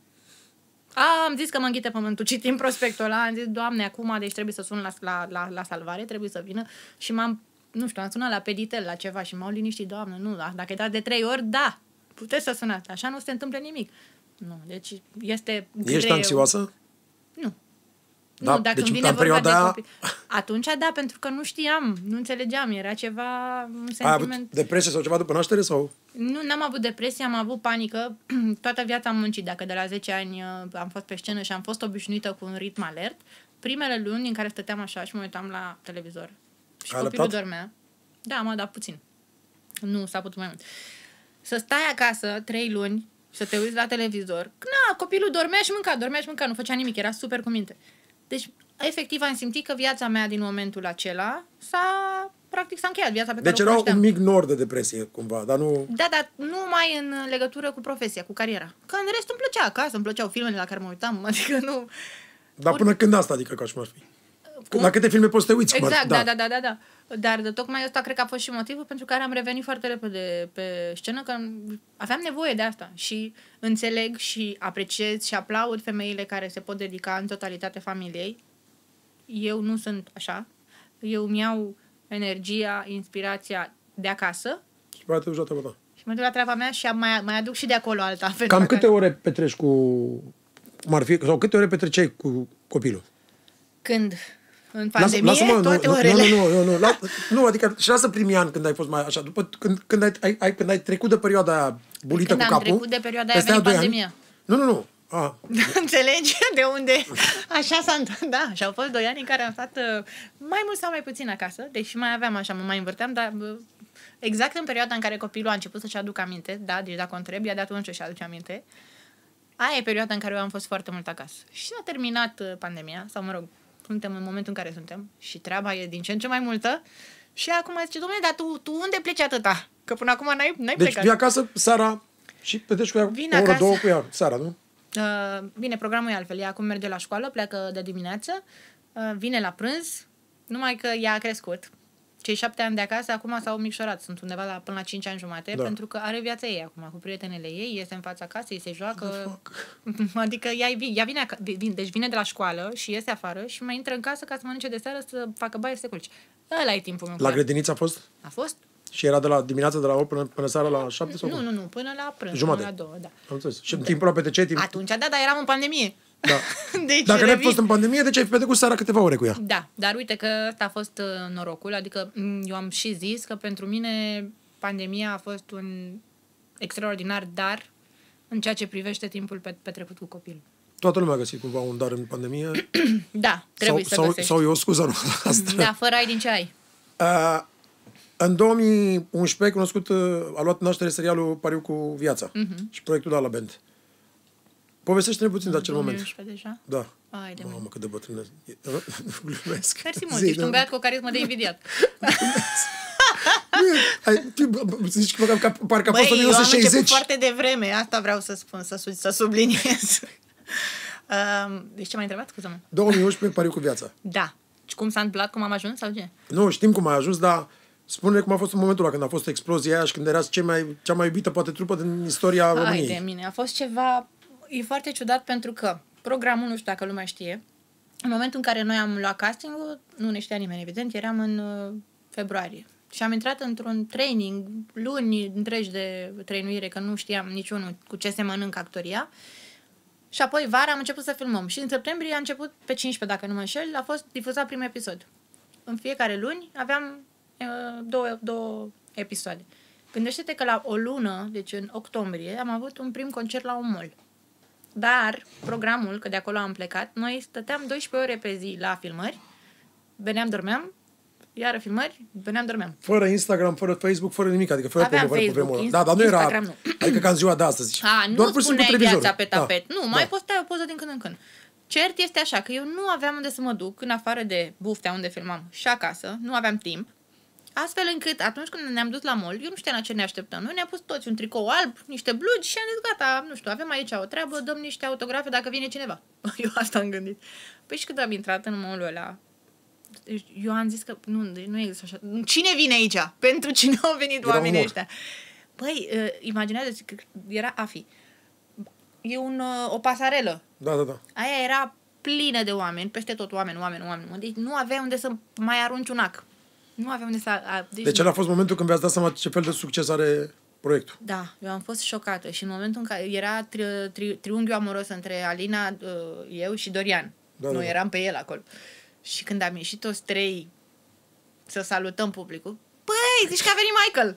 Am zis că mă înghite pământul, citim prospectul ăla, am zis, Doamne, acum, deci trebuie să sun la salvare, trebuie să vină și am sunat la Peditel, la ceva și m-au liniștit, Doamne, nu, dacă ai dat de 3 ori, da, puteți să sunați, așa nu se întâmplă nimic. Nu, deci este greu. Ești anxioasă? Nu. Da, nu, dacă deci îmi vine vorba perioada de copii. Atunci, da, pentru că nu știam, nu înțelegeam, era ceva, un sentiment... Ai avut depresie sau ceva după naștere? Sau? Nu, n-am avut depresie, am avut panică. Toată viața am muncit, dacă de la 10 ani am fost pe scenă și am fost obișnuită cu un ritm alert. Primele luni în care stăteam așa și mă uitam la televizor și copilul dormea. Da, dar puțin. Nu s-a putut mai mult. Să stai acasă 3 luni și să te uiți la televizor. Copilul dormea și mânca, nu făcea nimic, era super cu minte. Deci, efectiv, am simțit că viața mea din momentul acela practic s-a încheiat viața pe care deci era un mic nor de depresie, cumva, dar nu... Da, dar nu mai în legătură cu profesia, cu cariera. Că în rest îmi plăcea acasă, îmi plăceau filmele la care mă uitam, adică nu... Dar până când asta, adică ca și cum ar fi? La câte filme poți să te uiți? Exact, da. Dar de tocmai ăsta cred că a fost și motivul pentru care am revenit foarte repede pe scenă, că aveam nevoie de asta și înțeleg și apreciez și aplaud femeile care se pot dedica în totalitate familiei. Eu nu sunt așa. Eu îmi iau energia, inspirația de acasă și mai te duci la treaba ta. Și mă duc la treaba mea și mai aduc și de acolo alta. Cam câte ore petreci sau câte ore petreceai cu copilul? Când? În pandemie, toate orele. Nu, adică și lasă primii ani când ai fost mai așa, după când ai trecut de perioada aia bulită cu capul. Când am trecut de perioada aia, a venit pandemia. Nu. Înțelegi de unde? Așa s-a întâmplat. Da, și au fost 2 ani în care am stat mai mult sau mai puțin acasă, deși mai aveam așa, mă mai învârteam, dar exact în perioada în care copilul a început să-și aducă aminte, da, deci dacă o întreb, ea de atunci își aduce aminte, aia e perioada în care eu am fost foarte mult acasă. Și a terminat pandemia, sau mă rog, suntem în momentul în care suntem și treaba e din ce în ce mai multă și acum zice, dom'le, dar tu unde pleci atâta? Că până acum n-ai plecat. Deci vii acasă seara și petreci cu ea o oră, 2 cu ea seara, nu? Bine, programul e altfel. Ea acum merge la școală, pleacă de dimineață, vine la prânz, numai că ea a crescut. Cei 7 ani de acasă acum s-au micșorat, sunt undeva până la 5 ani jumate, pentru că are viața ei acum, cu prietenele ei, iese în fața casei, se joacă. Adică ea deci vine de la școală și iese afară și mai intră în casă ca să mănânce de seară, să facă baie, să se culce. Ăla e timpul meu. La grădiniță a fost? A fost. Și era de la dimineața de la 8 până seara la 7 sau Nu, până la prânz, jumate. până la 2, da. Am înțeles. Și în timpul ăla petreceai Atunci, da, dar eram în pandemie. Da. Deci, dacă n-ai fost în pandemie, deci ai petrecut seara câteva ore cu ea. Da, dar uite că ăsta a fost norocul, adică eu am și zis că pentru mine pandemia a fost un extraordinar dar în ceea ce privește timpul petrecut cu copilul. Toată lumea a găsit cumva un dar în pandemie. Da, trebuie să găsești. Sau e o scuză, nu? Asta. Da, fără ai din ce ai. În 2011 cunoscut, a luat naștere serialul Pariu cu viața și proiectul de la Band. Povestește-ne puțin de acel moment. 2011 deja? Da. Ai de Mamă, cât de bătrână. Glumesc. Mersi mult, ești un băiat cu o carismă de invidiat. Zici că parcă a Băi, fost eu am 1960. început foarte devreme, asta vreau să spun, să subliniez. Deci ce m-ai întrebat? Scuze-mă. 2011, Pariu cu viața. Da. Și cum s-a întâmplat, cum am ajuns sau ce? Nu, știm cum ai ajuns, dar spune cum a fost în momentul ăla când a fost explozia aia și când erați cea mai iubită, poate, trupă din istoria României. Hai de mine, a fost ceva... E foarte ciudat pentru că programul, nu știu dacă lumea știe, în momentul în care noi am luat casting-ul, nu ne știa nimeni, evident, eram în februarie. Și am intrat într-un training, luni întregi de trainuire, că nu știam niciunul cu ce se mănâncă actoria. Și apoi vara am început să filmăm. Și în septembrie a început, pe 15, dacă nu mă înșel, a fost difuzat primul episod. În fiecare luni aveam două episoade. Gândește-te că la o lună, deci în octombrie, am avut un prim concert la un mall. Dar programul, că de acolo am plecat, noi stăteam 12 ore pe zi la filmări, veneam, dormeam, iară filmări, veneam, dormeam. Fără Instagram, fără Facebook, fără nimic, adică fără Aveam promovare Facebook, pe vremea. Da, dar nu era, Instagram nu. adică ca în ziua de astăzi. Nu spuneai viața pe tapet. Da. Nu, mai postai o poză din când în când. Cert este așa, că eu nu aveam unde să mă duc, în afară de buftea unde filmam și acasă, nu aveam timp. Astfel încât, atunci când ne-am dus la mall, eu nu știam la ce ne așteptăm. Noi ne-am pus toți un tricou alb, niște blugi și am zis, gata, nu știu, avem aici o treabă, dăm niște autografe dacă vine cineva. Eu asta am gândit. Păi și când am intrat în mall-ul ăla, eu am zis că nu există așa. Cine vine aici? Pentru cine au venit oamenii ăștia? Păi, imaginează-ți că era AFI. E o pasarelă. Da. Aia era plină de oameni, peste tot oameni. Deci nu avea unde să mai arunci un ac. Nu aveam unde să... Deci ăla a fost momentul când vi-ați dat seama ce fel de succes are proiectul. Da, eu am fost șocată și în momentul în care era triunghiul amoros între Alina, eu și Dorian. Noi eram pe el acolo. Și când am ieșit toți trei să salutăm publicul, păi, zici că a venit Michael!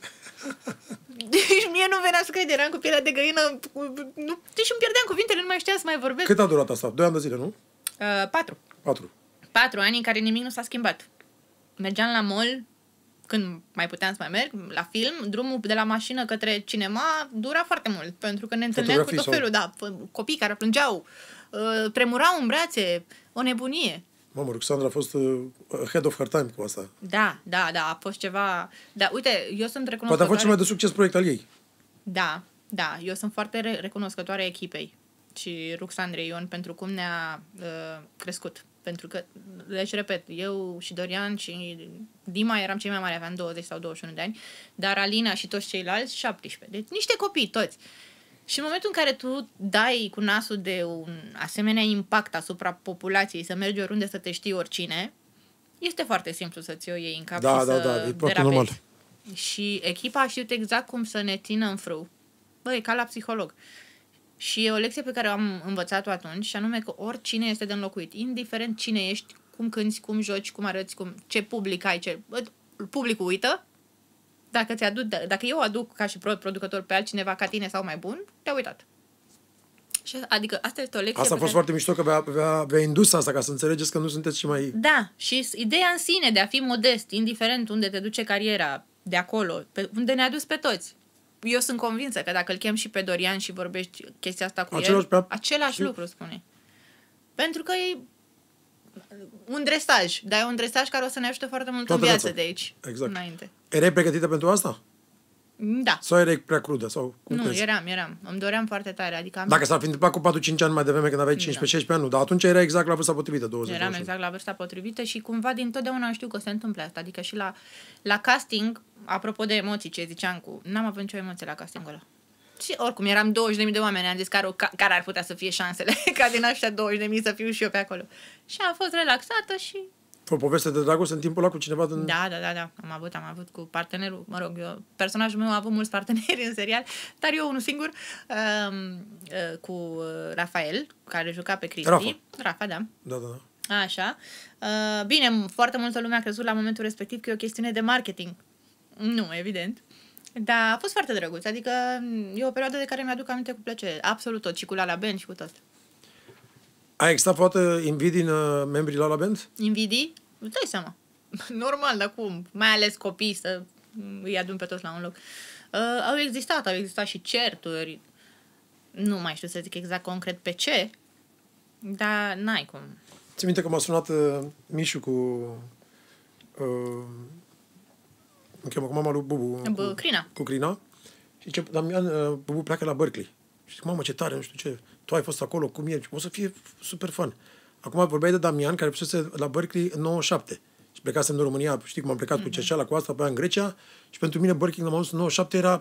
Deci mie nu venea să cred, eram cu pielea de găină, deci îmi pierdeam cuvintele, nu mai știam să mai vorbesc. Cât a durat asta? 2 ani de zile, nu? 4. 4 ani în care nimic nu s-a schimbat. Mergeam la mall, când mai puteam să mai merg, la film, drumul de la mașină către cinema dura foarte mult, pentru că ne întâlneam cu tot felul, copii care plângeau, tremurau în brațe, o nebunie. Mamă, Ruxandra a fost ahead of her time cu asta. Da, a fost ceva... Da, uite, eu sunt recunoscătoare... Poate a fost cel mai de succes proiect al ei. Da, eu sunt foarte recunoscătoare echipei și Ruxandrei Ion pentru cum ne-a crescut. Pentru că, deci, repet, eu și Dorian și Dima eram cei mai mari, aveam 20 sau 21 de ani, dar Alina și toți ceilalți 17. Deci niște copii, toți. Și în momentul în care tu dai cu nasul de un asemenea impact asupra populației, să mergi oriunde să te știi oricine, este foarte simplu să-ți o iei în cap și să derapezi. Și echipa a știut exact cum să ne țină în frâu. Băi, ca la psiholog. Și e o lecție pe care am învățat-o atunci, și anume că oricine este de înlocuit, indiferent cine ești, cum cânti, cum joci, cum arăți, ce public ai, publicul uită. Dacă eu aduc ca și producător pe altcineva ca tine sau mai bun, te-a uitat. Și, adică asta este o lecție. Asta a fost foarte mișto că v-a indus asta, ca să înțelegeți că nu sunteți și mai... Da, și ideea în sine de a fi modest, indiferent unde te duce cariera, de acolo, unde ne-a dus pe toți. Eu sunt convinsă că dacă îl chem și pe Dorian și vorbești chestia asta cu același lucru spune. Pentru că e un dresaj, dar e un dresaj care o să ne ajute foarte mult în viață de aici, înainte. Erai pregătită pentru asta? Da. Sau erai prea crudă? Sau cum nu, crezi? eram. Îmi doream foarte tare. Adică dacă s-ar fi întâmplat cu 4-5 ani mai devreme, când aveai 15-16 ani, nu. Dar atunci era exact la vârsta potrivită, 20. Eram exact la vârsta potrivită și cumva dintotdeauna știu că se întâmplă asta. Adică și la casting, apropo de emoții, ce ziceam n-am avut nicio emoție la castingul ăla. Și oricum, eram 20.000 de oameni, am zis care ar putea să fie șansele ca din ăștia 20.000 să fiu și eu pe acolo. Și am fost relaxată și... O poveste de dragoste în timpul ăla cu cineva din... Da. Am avut cu partenerul, personajul meu a avut mulți parteneri în serial, dar eu unul singur, cu Rafael, care juca pe Cristi. Rafa, da. Da. Așa. Bine, foarte multă lume a crezut la momentul respectiv că e o chestiune de marketing. Nu, evident. Dar a fost foarte drăguț, adică e o perioadă de care mi-aduc aminte cu plăcere. Absolut tot, și cu La Ben și cu tot. Ai existat vreodată invidii în membrii La La Band? Invidii? Îți dai seama. Normal, dar cum? Mai ales copii să îi adun pe toți la un loc. Au existat și certuri. Nu mai știu să zic exact concret pe ce, dar n-ai cum. Ți minte că m-a sunat Mișu cu... îmi cheamă cu mama lui Bubu. Crina. Cu Crina. Și zice, Damian, Bubu pleacă la Berkeley. Și zic, mamă, ce tare, nu știu ce. Tu ai fost acolo, cum e? O să fie super fun. Acum vorbeai de Damian, care fusese la Berkeley în 97. Și plecasem în România, știi cum am plecat cu Cerșeala, cu asta, pe aia în Grecia. Și pentru mine Berkeley, în 97, era...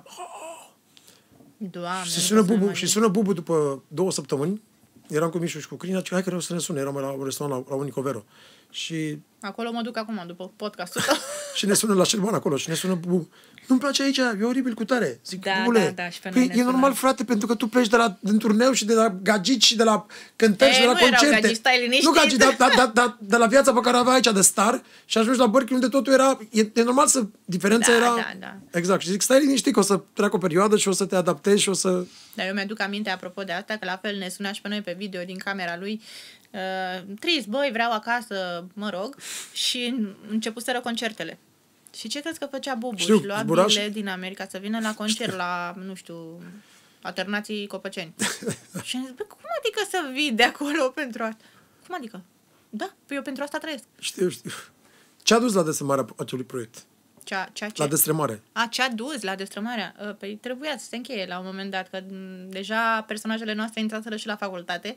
Doamne, și sună Bubu după 2 săptămâni. Eram cu Mișu și cu Crina, hai că vreau să ne sune. Eram la un restaurant la Unicovero. Și... Acolo mă duc acum, după podcastul tău. Și ne sună la Șerban acolo și ne sună Bubu. Nu-mi place aici, e oribil cu tare. Zic, Da, Bubule, da, și pe noi e normal, frate, pentru că tu pleci din turneu și de la gagici și de la cântări și de la nu erau concerte. gagici, stai liniștit. Nu gagici, dar de la viața pe care avea aici de star și ajungi la Berkeley unde totul era... E normal să... Diferența Da, era... da. Exact. Și zic, stai liniștit că o să treacă o perioadă și o să te adaptezi și o să... Dar eu mi-aduc aminte, apropo de asta, că la fel ne suna și pe noi pe video din camera lui. Trist, băi, vreau acasă, mă rog. Și începuseră concertele. Și ce crezi că făcea Bubu? Știu, și lua bilet din America să vină la concert la, nu știu, Alternații Copăceni. Și am zis, bă, cum adică să vii de acolo pentru asta? Cum adică? Da, păi eu pentru asta trăiesc. Știu. Ce a dus la destrămarea acelui proiect? Ce? La destrămare. Ce a dus la destrămarea? Păi trebuia să se încheie la un moment dat, că deja personajele noastre intraseră și la facultate.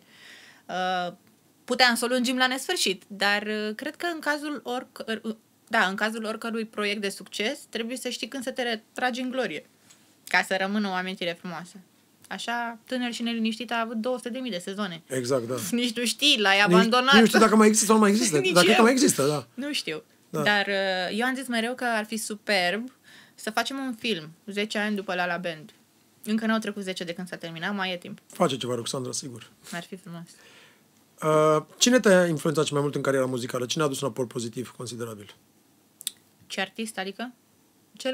Puteam să o lungim la nesfârșit, dar cred că în cazul oricărui proiect de succes, trebuie să știi când să te retragi în glorie, ca să rămână o amintire frumoasă. Așa, Tânăr și neliniștit a avut 200.000 de sezoane. Exact, da. Nici nu știi, l-ai abandonat. Nu știu dacă mai există sau nu mai există. Nici Dacă eu. că mai există, da. Nu știu. Da. Dar eu am zis mereu că ar fi superb să facem un film 10 ani după La La Band. Încă n-au trecut 10 de când s-a terminat, mai e timp. Face ceva, Roxandra, sigur. Ar fi frumos. Cine te-a influențat cel mai mult în cariera muzicală? Cine a adus un aport pozitiv considerabil? Ce artist, adică? Cel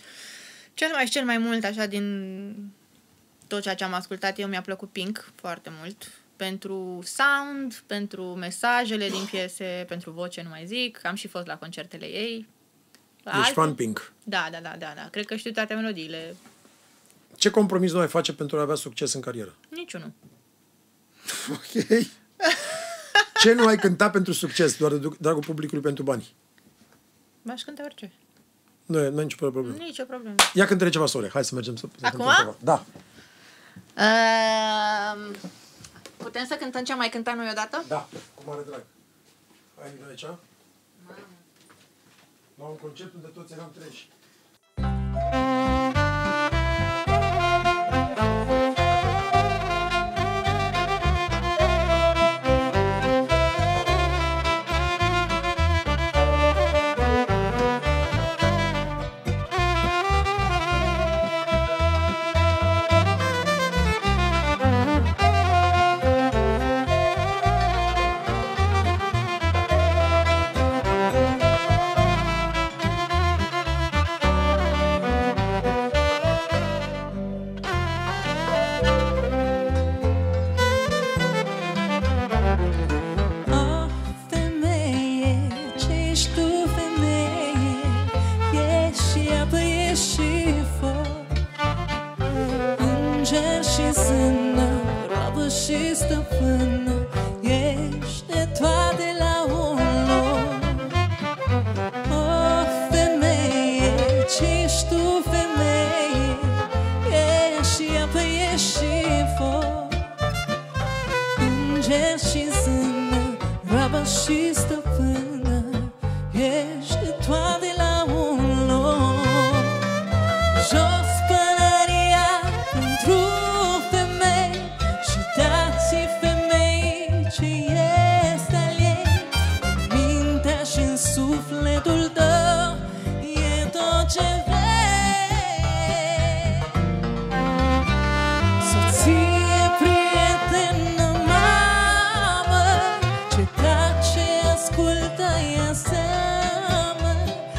mai mult, așa, din tot ceea ce am ascultat eu, mi-a plăcut Pink foarte mult. Pentru sound, pentru mesajele din piese, pentru voce, nu mai zic. Am și fost la concertele ei. Ești fan Pink. Da. Cred că știu toate melodiile. Ce compromis nu ai face pentru a avea succes în carieră? Niciunul. Ok. Ce nu ai cânta pentru succes, doar de dragul publicului pentru bani? V-aș cânta orice. Nu e nicio problemă. Nicio problemă. Ia cântăre ceva, Sole. Hai să mergem să Acum? cântăm ceva. Da. Putem să cântăm ce am mai cântat noi odată? Da, cu mare drag. Hai, vino aici. La un concert unde toți eram treji. și stăpână, ești de toate la un loc. O femeie, ce-ești tu, femeie, ești și apă, ești și foc. Înger și zână, roabă și stăpână, ești de toate la un loc. Jos pălăria pentru femei și dați-i femei ce este al ei. Mintea și în sufletul tău e tot ce vrei. Soție, prietenă, mamă, ce tace, ascultă, ia seamă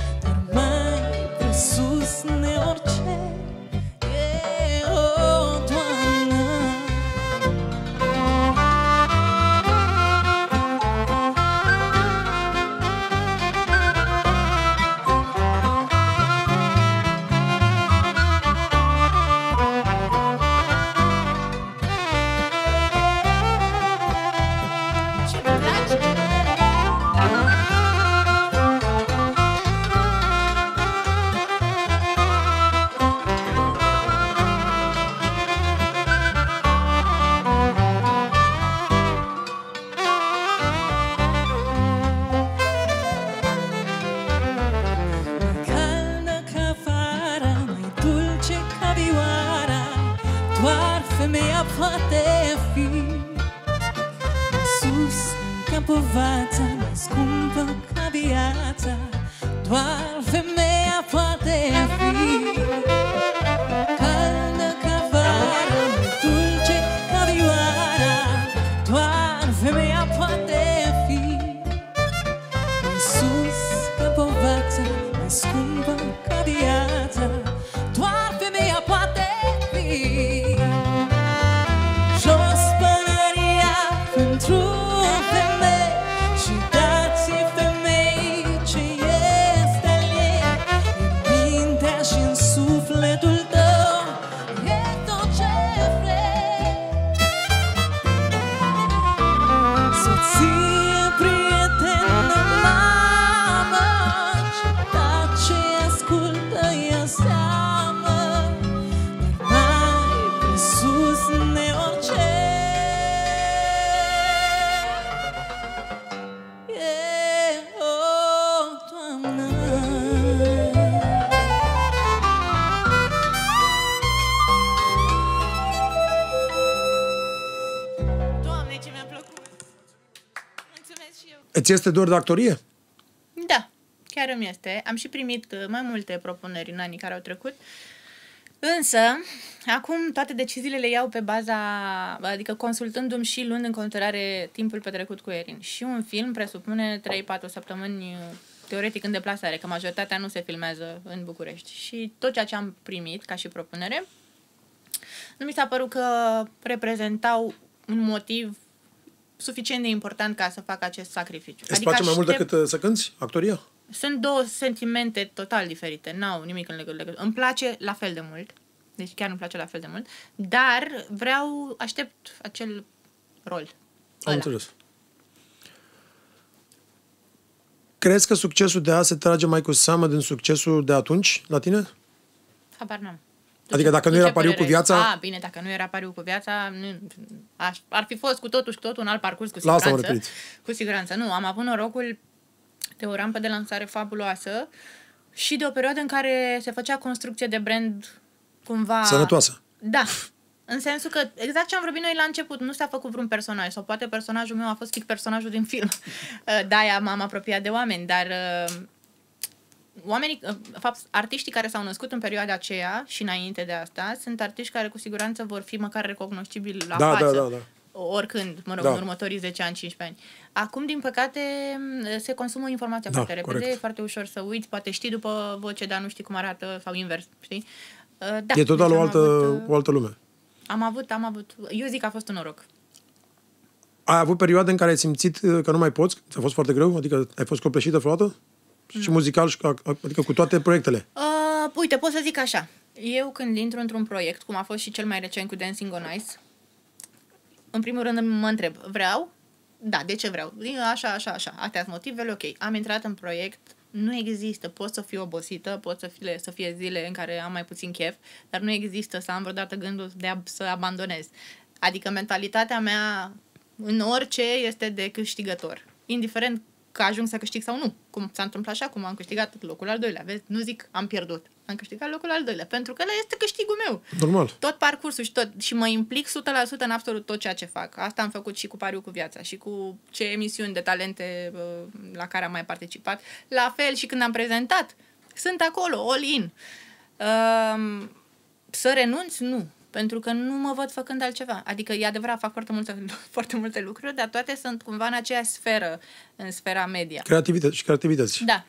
poate fi mai sus ca povața, mai scumpă ca viața. Doar femeia poate fi caldă ca vara, mai dulce ca vioara. Doar femeia poate fi mai sus ca povața, mai scumpă ca viața. Doar femeia poate fi jos pălăria pentru femei și dați femei ce este al ei. În mintea și în sufletul tău e tot ce vrei. Soție, prietenă, mamă, și tace, ascultă, ia seamă, dar mai presus de orice e o toamnă. Doamne, ce mi-a plăcut! Mulțumesc și eu! Îți este dor de actorie? Da, chiar îmi este. Am și primit mai multe propuneri în anii care au trecut. Însă, acum toate deciziile le iau pe baza, adică consultându-mi și luând în considerare timpul petrecut cu Erin. Și un film presupune 3-4 săptămâni teoretic în deplasare, că majoritatea nu se filmează în București. Și tot ceea ce am primit ca și propunere, nu mi s-a părut că reprezentau un motiv suficient de important ca să fac acest sacrificiu. Îți place mai mult decât să cânti actoria? Sunt două sentimente total diferite, n-au nimic în legătură. Îmi place la fel de mult, deci chiar îmi place la fel de mult, dar aștept acel rol. Am înțeles. Crezi că succesul de azi se trage mai cu seamă din succesul de atunci la tine? Habar n-am. Adică dacă nu era pariu cu viața... Bine, dacă nu era pariu cu viața, ar fi fost cu totul și cu totul un alt parcurs, cu La asta mă siguranță. referit. Cu siguranță. Nu, am avut norocul de o rampă de lansare fabuloasă și de o perioadă în care se făcea construcție de brand cumva... Sănătoasă. Da. În sensul că, exact ce am vorbit noi la început, nu s-a făcut vreun personaj, sau poate personajul meu a fost fix personajul din film. De-aia m-am apropiat de oameni, dar oamenii, de fapt, artiștii care s-au născut în perioada aceea și înainte de asta, sunt artiști care cu siguranță vor fi măcar recognoscibili la față. Da. Oricând, mă rog, Da. în următorii 10 ani, 15 ani. Acum, din păcate, se consumă informația foarte repede, corect. e foarte ușor să uiți, poate știi după voce, dar nu știi cum arată, sau invers, știi? Da, E total deci o altă lume. am avut. Eu zic că a fost un noroc. Ai avut perioade în care ai simțit că nu mai poți? Ți-a fost foarte greu? Adică ai fost copleșită vreodată? Și muzical, adică cu toate proiectele? Uite, pot să zic așa. Eu când intru într-un proiect, cum a fost și cel mai recent cu Dancing on Ice, în primul rând mă întreb, vreau? Da, de ce vreau? Așa. Atâtea motivele, ok. Am intrat în proiect, nu există, pot să fiu obosită, pot să fie zile în care am mai puțin chef, dar nu există să am vreodată gândul să abandonez. Adică mentalitatea mea în orice este de câștigător. Indiferent că ajung să câștig sau nu. Cum s-a întâmplat și acum, am câștigat locul al doilea. Vezi? Nu zic am pierdut. Am câștigat locul al doilea, pentru că ăla este câștigul meu. Normal. Tot parcursul și mă implic 100% în absolut tot ceea ce fac. Asta am făcut și cu Pariu cu Viața și cu ce emisiuni de talente la care am mai participat. La fel și când am prezentat. Sunt acolo, all in. Să renunț? Nu. Pentru că nu mă văd făcând altceva. Adică, e adevărat, fac foarte multe lucruri, dar toate sunt cumva în aceeași sferă, în sfera media. Creativități. Da.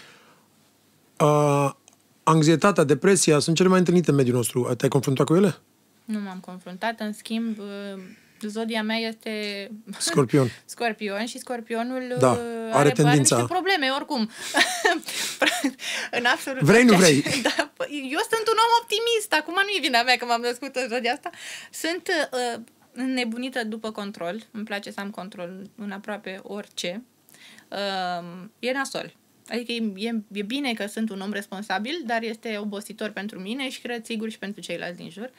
Anxietatea, depresia sunt cele mai întâlnite în mediul nostru. Te-ai confruntat cu ele? Nu m-am confruntat. În schimb, zodia mea este... Scorpion. Scorpion și scorpionul are tendința. niște probleme, oricum. În absolut. Vrei, nu vrei. Da, eu sunt un om optimist. Acum nu e vina mea că m-am născut în zodia asta. Sunt înnebunită după control. Îmi place să am control în aproape orice. E nasol. Adică e bine că sunt un om responsabil, dar este obositor pentru mine și cred sigur și pentru ceilalți din jur.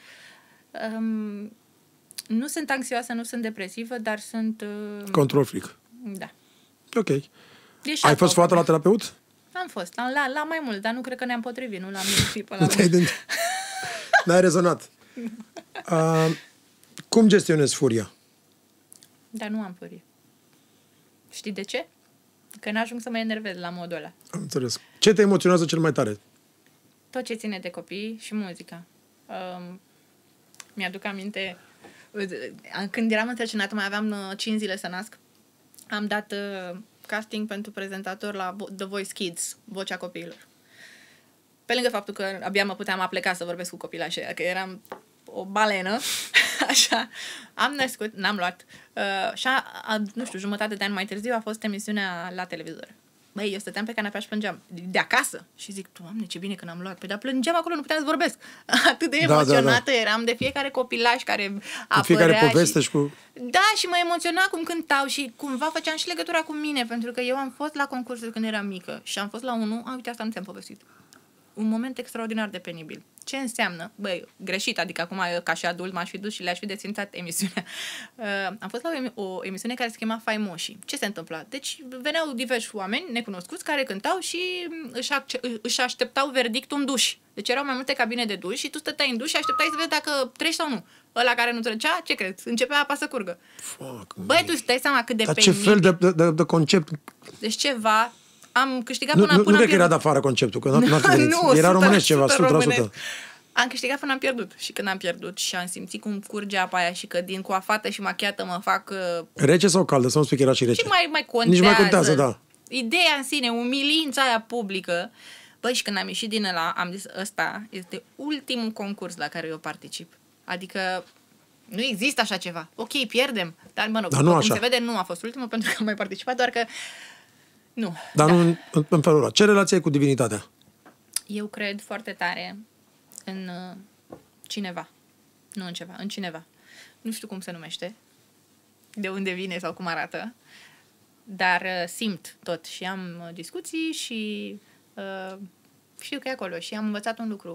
Nu sunt anxioasă, nu sunt depresivă, dar sunt... Control freak. Da. Ok. Deci ai fost foarte la terapeut? Am fost. La mai mult, dar nu cred că ne-am potrivit. Nu l-am mințit până la N-ai rezonat. Cum gestionezi furia? Dar nu am furie. Știi de ce? Că n-ajung să mă enervez la modul ăla. Am înțeles. Ce te emoționează cel mai tare? Tot ce ține de copii și muzica. Mi-aduc aminte, când eram însărcinată, mai aveam 5 zile să nasc, am dat casting pentru prezentator la The Voice Kids, Vocea Copiilor. Pe lângă faptul că abia mă puteam apleca să vorbesc cu copilașii, că eram o balenă, așa, am născut, n-am luat. Și nu știu, jumătate de an mai târziu a fost emisiunea la televizor. Băi, eu stăteam pe canapea și plângeam. De acasă. Și zic, Doamne, ce bine că n-am luat. Păi, dar plângeam acolo, nu puteam să vorbesc. Atât de emoționată eram de fiecare copilaș care apărea. Fiecare poveste și cu... Da, și mă emoționa cum cântau și cumva făceam și legătura cu mine, pentru că eu am fost la concursuri când eram mică și am fost la unul, uite, asta nu ți-am povestit. Un moment extraordinar de penibil. Ce înseamnă? Băi, greșit, adică acum ca și adult m-aș fi dus și le-aș fi desfințat emisiunea. Am fost la o emisiune care se chema Faimoșii. Ce se întâmpla? Deci veneau diversi oameni necunoscuți care cântau și își așteptau verdictul în duș. Deci erau mai multe cabine de duș și tu stăteai în duș și așteptai să vezi dacă treci sau nu. Ăla care nu trecea, ce crezi? Începea apa să curgă. Băi, tu stai seama cât de penibil. Ce fel de concept? Deci ceva... Am câștigat nu cred că era de afară conceptul, că nu ar fi venit. Era românesc ceva, 100%. Am câștigat până am pierdut. Și când am pierdut și am simțit cum curge apa aia și că din coafată și machiată mă fac... Rece sau caldă? Să nu spui că era și rece. Și mai contează. Nici mai contează, da. Ideea în sine, umilința aia publică. Băi, și când am ieșit din ăla, am zis, ăsta este ultimul concurs la care eu particip. Adică nu există așa ceva. Ok, pierdem. Dar, mă rog, cum se vede, nu a fost ultimul pentru că am mai participat, doar că nu. Dar nu în felul ăla. Ce relație ai cu divinitatea? Eu cred foarte tare în cineva. Nu în ceva, în cineva. Nu știu cum se numește, de unde vine sau cum arată, dar simt tot și am discuții și știu că e acolo și am învățat un lucru.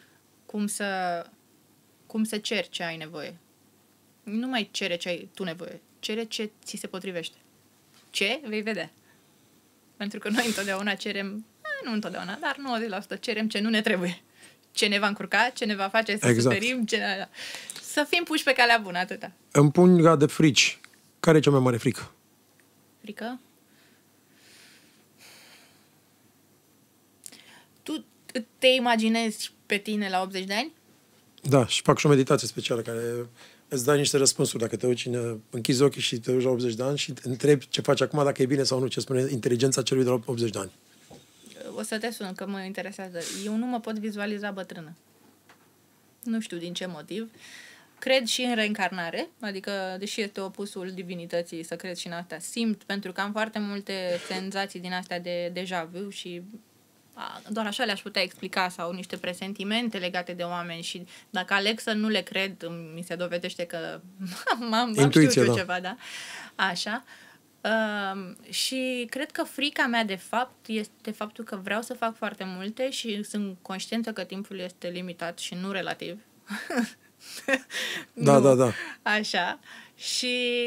Cum să ceri ce ai nevoie. Nu mai cere ce ai tu nevoie, cere ce ți se potrivește. Ce? Vei vedea. Pentru că noi întotdeauna cerem, nu întotdeauna, dar 90% cerem ce nu ne trebuie. Ce ne va încurca, ce ne va face să suferim, să fim puși pe calea bună, atâta. În punga de frici, care e cea mai mare frică? Frică? Tu te imaginezi pe tine la 80 de ani? Da, și fac și o meditație specială care îți dai niște răspunsuri. Dacă te uiți, închizi ochii și te uiți la 80 de ani și te întrebi ce faci acum, dacă e bine sau nu, ce spune inteligența celui de la 80 de ani. O să te sun, că mă interesează. Eu nu mă pot vizualiza bătrână. Nu știu din ce motiv. Cred și în reîncarnare, adică, deși este opusul divinității, să cred și în asta, simt, pentru că am foarte multe senzații din astea de deja vu și doar așa le-aș putea explica sau niște presentimente legate de oameni și dacă aleg să nu le cred, mi se dovedește că am știut ceva, da? Așa. Și cred că frica mea, de fapt, este faptul că vreau să fac foarte multe și sunt conștientă că timpul este limitat și nu relativ. Da. Așa. Și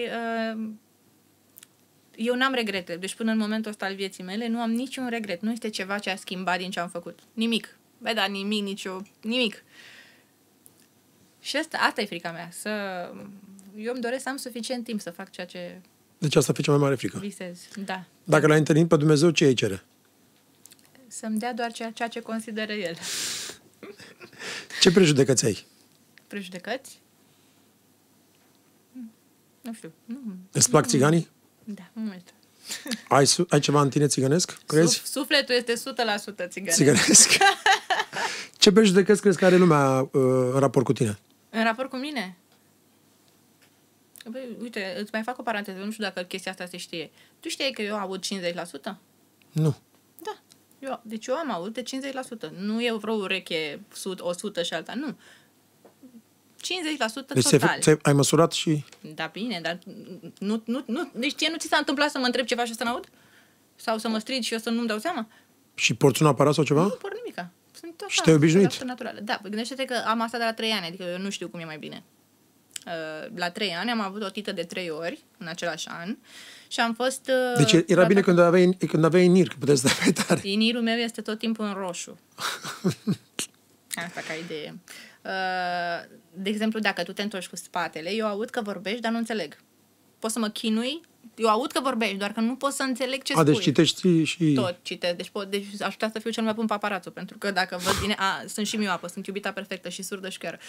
eu n-am regrete. Deci până în momentul ăsta al vieții mele nu am niciun regret. Nu este ceva ce a schimbat din ce am făcut. Nimic. Băi, da, nimic. Și asta e frica mea. Eu îmi doresc să am suficient timp să fac ceea ce... Deci asta e cea mai mare frică. Visez, da. Dacă l-ai întâlnit pe Dumnezeu, ce îi cere? Să-mi dea doar ceea ce consideră El. Ce prejudecăți ai? Prejudecăți? Nu știu. Îți plac țiganii? Da, mult. Ai ceva în tine țigănesc, crezi? Sufletul este 100% țigănesc. Ce prejudecăți crezi că are lumea în raport cu tine? În raport cu mine? Băi, uite, îți mai fac o paranteză, nu știu dacă chestia asta se știe. Tu știai că eu aud 50%? Nu. Da. Deci eu am aud de 50%. Nu e vreo ureche 100 și alta, nu. 50% deci total. Ai măsurat și... Da, bine, dar deci ție nu ți s-a întâmplat să mă întreb ceva și să n-aud? Sau să mă strigi și eu să nu-mi dau seama? Și porți un aparat sau ceva? Nu port nimica. Sunt așa, și te-ai obișnuit? Naturală. Da, gândește-te că am asta de la 3 ani, adică eu nu știu cum e mai bine. La 3 ani am avut o tită de 3 ori în același an și am fost... Deci era bine când aveai NIR, că puteai să dai mai tare. NIR-ul meu este tot timpul în roșu. Asta ca idee. De exemplu, dacă tu te întorci cu spatele, eu aud că vorbești, dar nu înțeleg. Poți să mă chinui, eu aud că vorbești, doar că nu pot să înțeleg ce spui. Deci citești și... Tot citesc. Deci aș putea să fiu cel mai bun paparațu, pentru că dacă văd bine... sunt și mioapă, sunt iubita perfectă și surdă și chiar.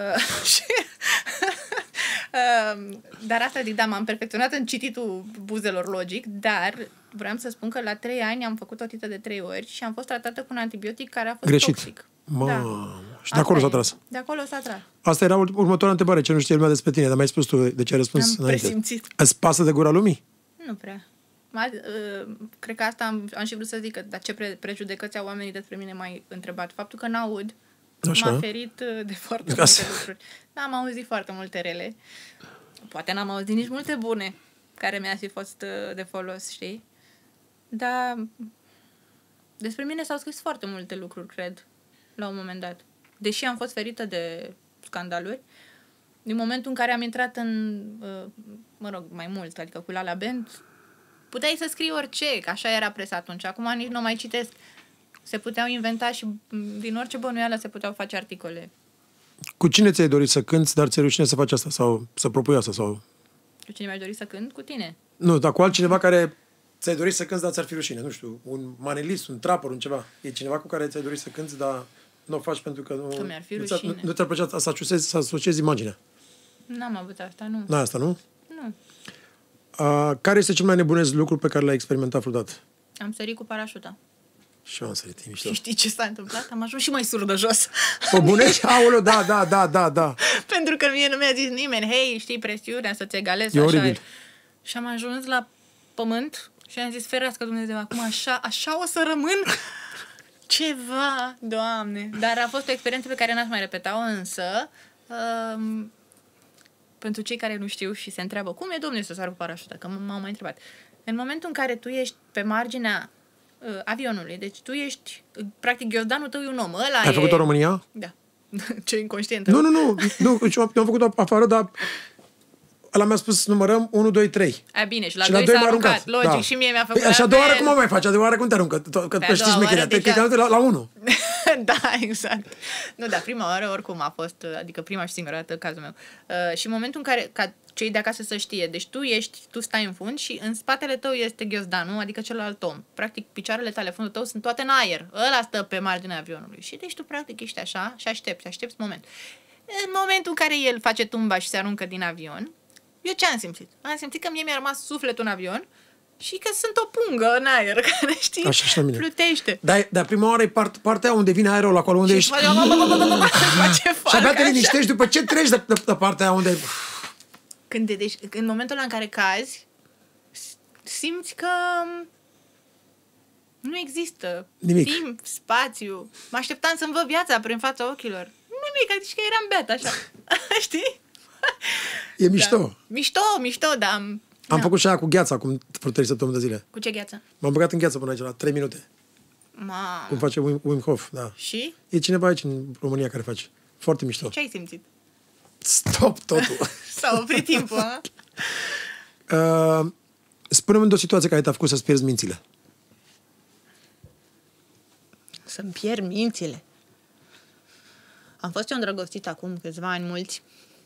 Dar asta zic, da, m-am perfecționat în cititul buzelor logic, dar vreau să spun că la 3 ani am făcut o tită de 3 ori și am fost tratată cu un antibiotic care a fost greșit. toxic. Și de acolo s-a tras. De acolo s-a tras. Asta era următoarea întrebare, ce nu știe lumea despre tine, dar mi-ai spus tu de ce ai răspuns Am înainte. presimțit. Îți pasă de gura lumii? Nu prea. Cred că asta am și vrut să zic, că dar ce prejudecăți au oamenii despre mine m-ai întrebat. Faptul că n-aud m-a ferit de foarte multe lucruri. N-am auzit foarte multe rele. Poate n-am auzit nici multe bune care mi-ar fi fost de folos, știi? Dar despre mine s-au scris foarte multe lucruri, cred, la un moment dat. Deși am fost ferită de scandaluri, din momentul în care am intrat în, mai mult, adică cu La Band, puteai să scrii orice, că așa era presa atunci. Acum nici nu mai citesc. Se puteau inventa și din orice bănuială se puteau face articole. Cu cine ți-ai dorit să cânti, dar ți-e rușine să faci asta sau să propui asta? Sau... Cu cine mi-aș dori să cânt? Cu tine. Nu, dar cu altcineva care ți-ai dorit să cânti, dar ți-ar fi rușine. Nu știu, un manelist, un trapper, un ceva. E cineva cu care ți-ai dorit să cânti, dar nu o faci pentru că nu... Că mi-ar fi rușine. Nu ți-ar plăcea să asociezi imaginea. N-am avut asta, nu. Da, asta, nu? Nu. Care este cel mai nebunez lucru pe care l-ai experimentat vreodată? Am sărit cu parașuta. Și eu am sărit, mișto. Și știi ce s-a întâmplat? Am ajuns și mai surdă jos. O bunești? Aoleu, da. Pentru că mie nu mi-a zis nimeni, hei, știi presiunea să-ți egalezi. E oribil. Și am ajuns la pământ și am zis, ferească Dumnezeu, acum așa o să rămân. Ceva, Doamne. Dar a fost o experiență pe care n-aș mai repeta-o, însă pentru cei care nu știu și se întreabă, cum e, domnule, să sar cu parașuta? Că m-au mai întrebat. În momentul în care tu ești pe marginea avionului, deci tu ești, practic, ghiozdanul tău e un om. Ăla Ai făcut-o în România? Da. Ce inconștient. Nu, eu am făcut-o afară, dar ăla mi-a spus, numărăm 1, 2, 3. Bine, și la 2 s-a aruncat. Logic, da. Și mie mi-a făcut. Așa a doua oară cum o mai faci? A doua oară cum te aruncă? Că pe știi smecheria. Te la 1. Da, exact. Nu, dar prima oară oricum a fost, adică prima și singura dată cazul meu. Și în momentul în care, ca cei de acasă să știe, deci tu stai în fund și în spatele tău este ghiozdanul, adică celălalt om. Practic, picioarele tale, fundul tău sunt toate în aer. Ăla stă pe marginea avionului. Și deci tu practic ești așa și aștepți moment. În momentul în care el face tumba și se aruncă din avion, eu ce am simțit? Am simțit că mie mi-a rămas sufletul în avion și că sunt o pungă în aer, care, știi, așa plutește. Dar prima oară e partea unde vine aerul acolo unde ești. Și abia te liniștești după ce treci de partea aia unde... Deci, în momentul în care cazi, simți că nu există nimic. Timp, spațiu. Mă așteptam să-mi văd viața prin fața ochilor. Nimic, adică că eram beat așa. Știi? E mișto. Da. Mișto, dar... Am făcut și aia cu gheața acum vreo 3 săptămâni de zile. Cu ce gheață? M-am băgat în gheață până aici, la 3 minute. Cum face Wim Hof, da. Și? E cineva aici în România care face. Foarte mișto. Ce ai simțit? Stop totul. S-a oprit timpul, a? Spune-mi o situație care te-a făcut să-ți pierzi mințile. Să-mi pierd mințile. Am fost eu îndrăgostit acum câțiva ani mulți.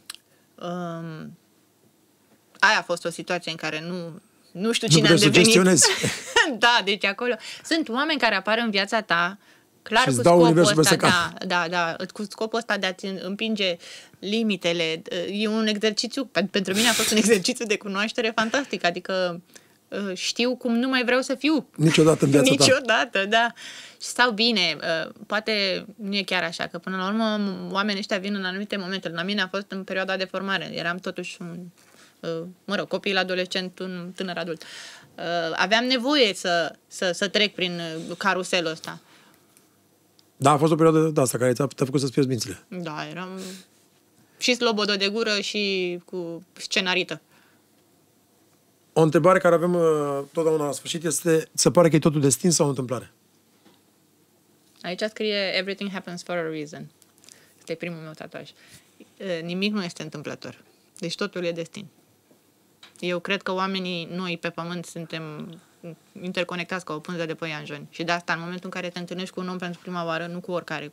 Aia a fost o situație în care nu știu cine am devenit. Da, deci acolo sunt oameni care apar în viața ta clar cu scopul ăsta, da, cu scopul ăsta de a-ți împinge limitele. E un exercițiu, pentru mine a fost un exercițiu de cunoaștere fantastic, adică știu cum nu mai vreau să fiu. Niciodată în viața ta. Niciodată, da. Sau bine, poate nu e chiar așa, că până la urmă oamenii ăștia vin în anumite momente. La mine a fost în perioada de formare. Eram totuși un copil, adolescent, un tânăr adult. Aveam nevoie să trec prin caruselul ăsta. Da, a fost o perioadă de asta care te-a făcut să-ți pierzi mințile. Da, eram și slobodă de gură și cu scenarită. O întrebare care avem totdeauna la sfârșit este, se pare că e totul destin sau o întâmplare? Aici scrie Everything happens for a reason. Este primul meu tatuaj. Nimic nu este întâmplător. Deci totul e destin. Eu cred că oamenii, noi pe pământ, suntem interconectați ca o pânză de păianjeni. Și de asta, în momentul în care te întâlnești cu un om pentru prima oară, nu cu oricare, cu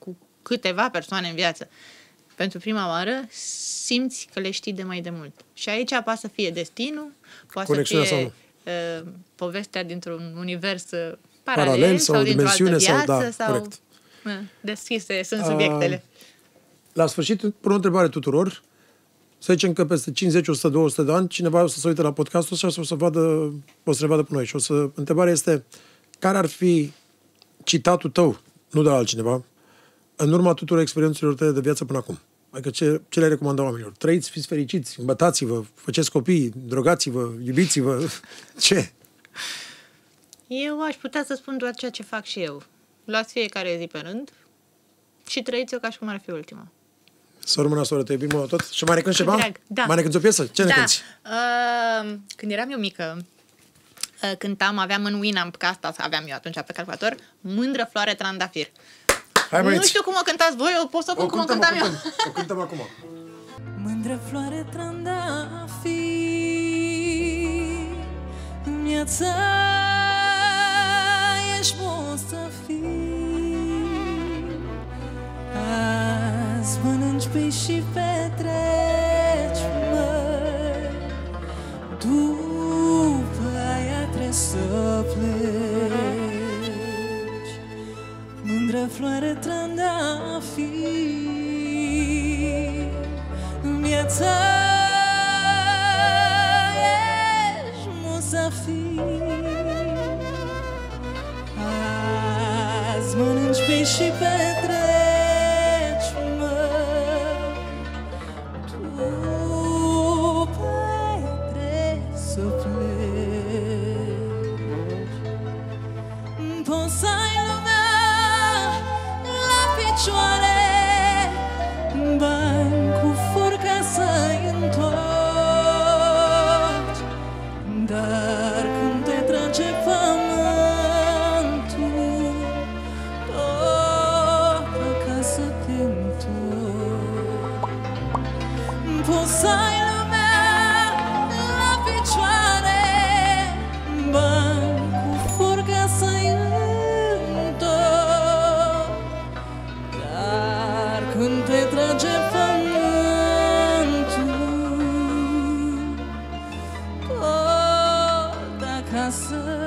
câteva persoane în viață pentru prima oară, simți că le știi de mai de mult. Și aici poate să fie destinul, poate să fie povestea dintr-un univers paralel sau dintr-o altă viață sau deschise sunt subiectele. La sfârșit, pun o întrebare tuturor. Să zicem că peste 50, 100, 200 de ani, cineva o să se uite la podcastul ăsta și o să ne vadă pe noi. Și întrebarea este, care ar fi citatul tău, nu de la altcineva, în urma tuturor experiențelor tale de viață până acum? Adică ce le recomandă oamenilor? Trăiți, fiți fericiți, îmbătați-vă, faceți copii, drogați-vă, iubiți-vă. Ce? Eu aș putea să spun doar ceea ce fac și eu. Luați fiecare zi pe rând și trăiți-o ca și cum ar fi ultima. Să rămână, soră, te iubim tot. Și mai ne cânti ceva? Da. Mai ne cânti o piesă? Ce ne cânti? Când eram eu mică, cântam, aveam în Winamp, că asta aveam eu atunci pe calculator, Mândră floare trandafir. Nu știu cum o cântați voi, eu pot să o cum o cântam eu. O cântăm acum. Mândră floare trandafir, în viața ești bun să fii. Azi mănânci pâini și petreci, măi, după aia trebuie să pleci. Mândră floare trandafir, în viața ești musafir. Azi mănânci pâini și petreci, măi, după aia trebuie să pleci. Poți să ai lumea la picioare, bani cu furca să-i întorci, dar când te trage pământul, tot acasă te întorci. Poți să ai lumea la picioare, bani cu furca să-i întorci, dar când te trage pământul, tot acasă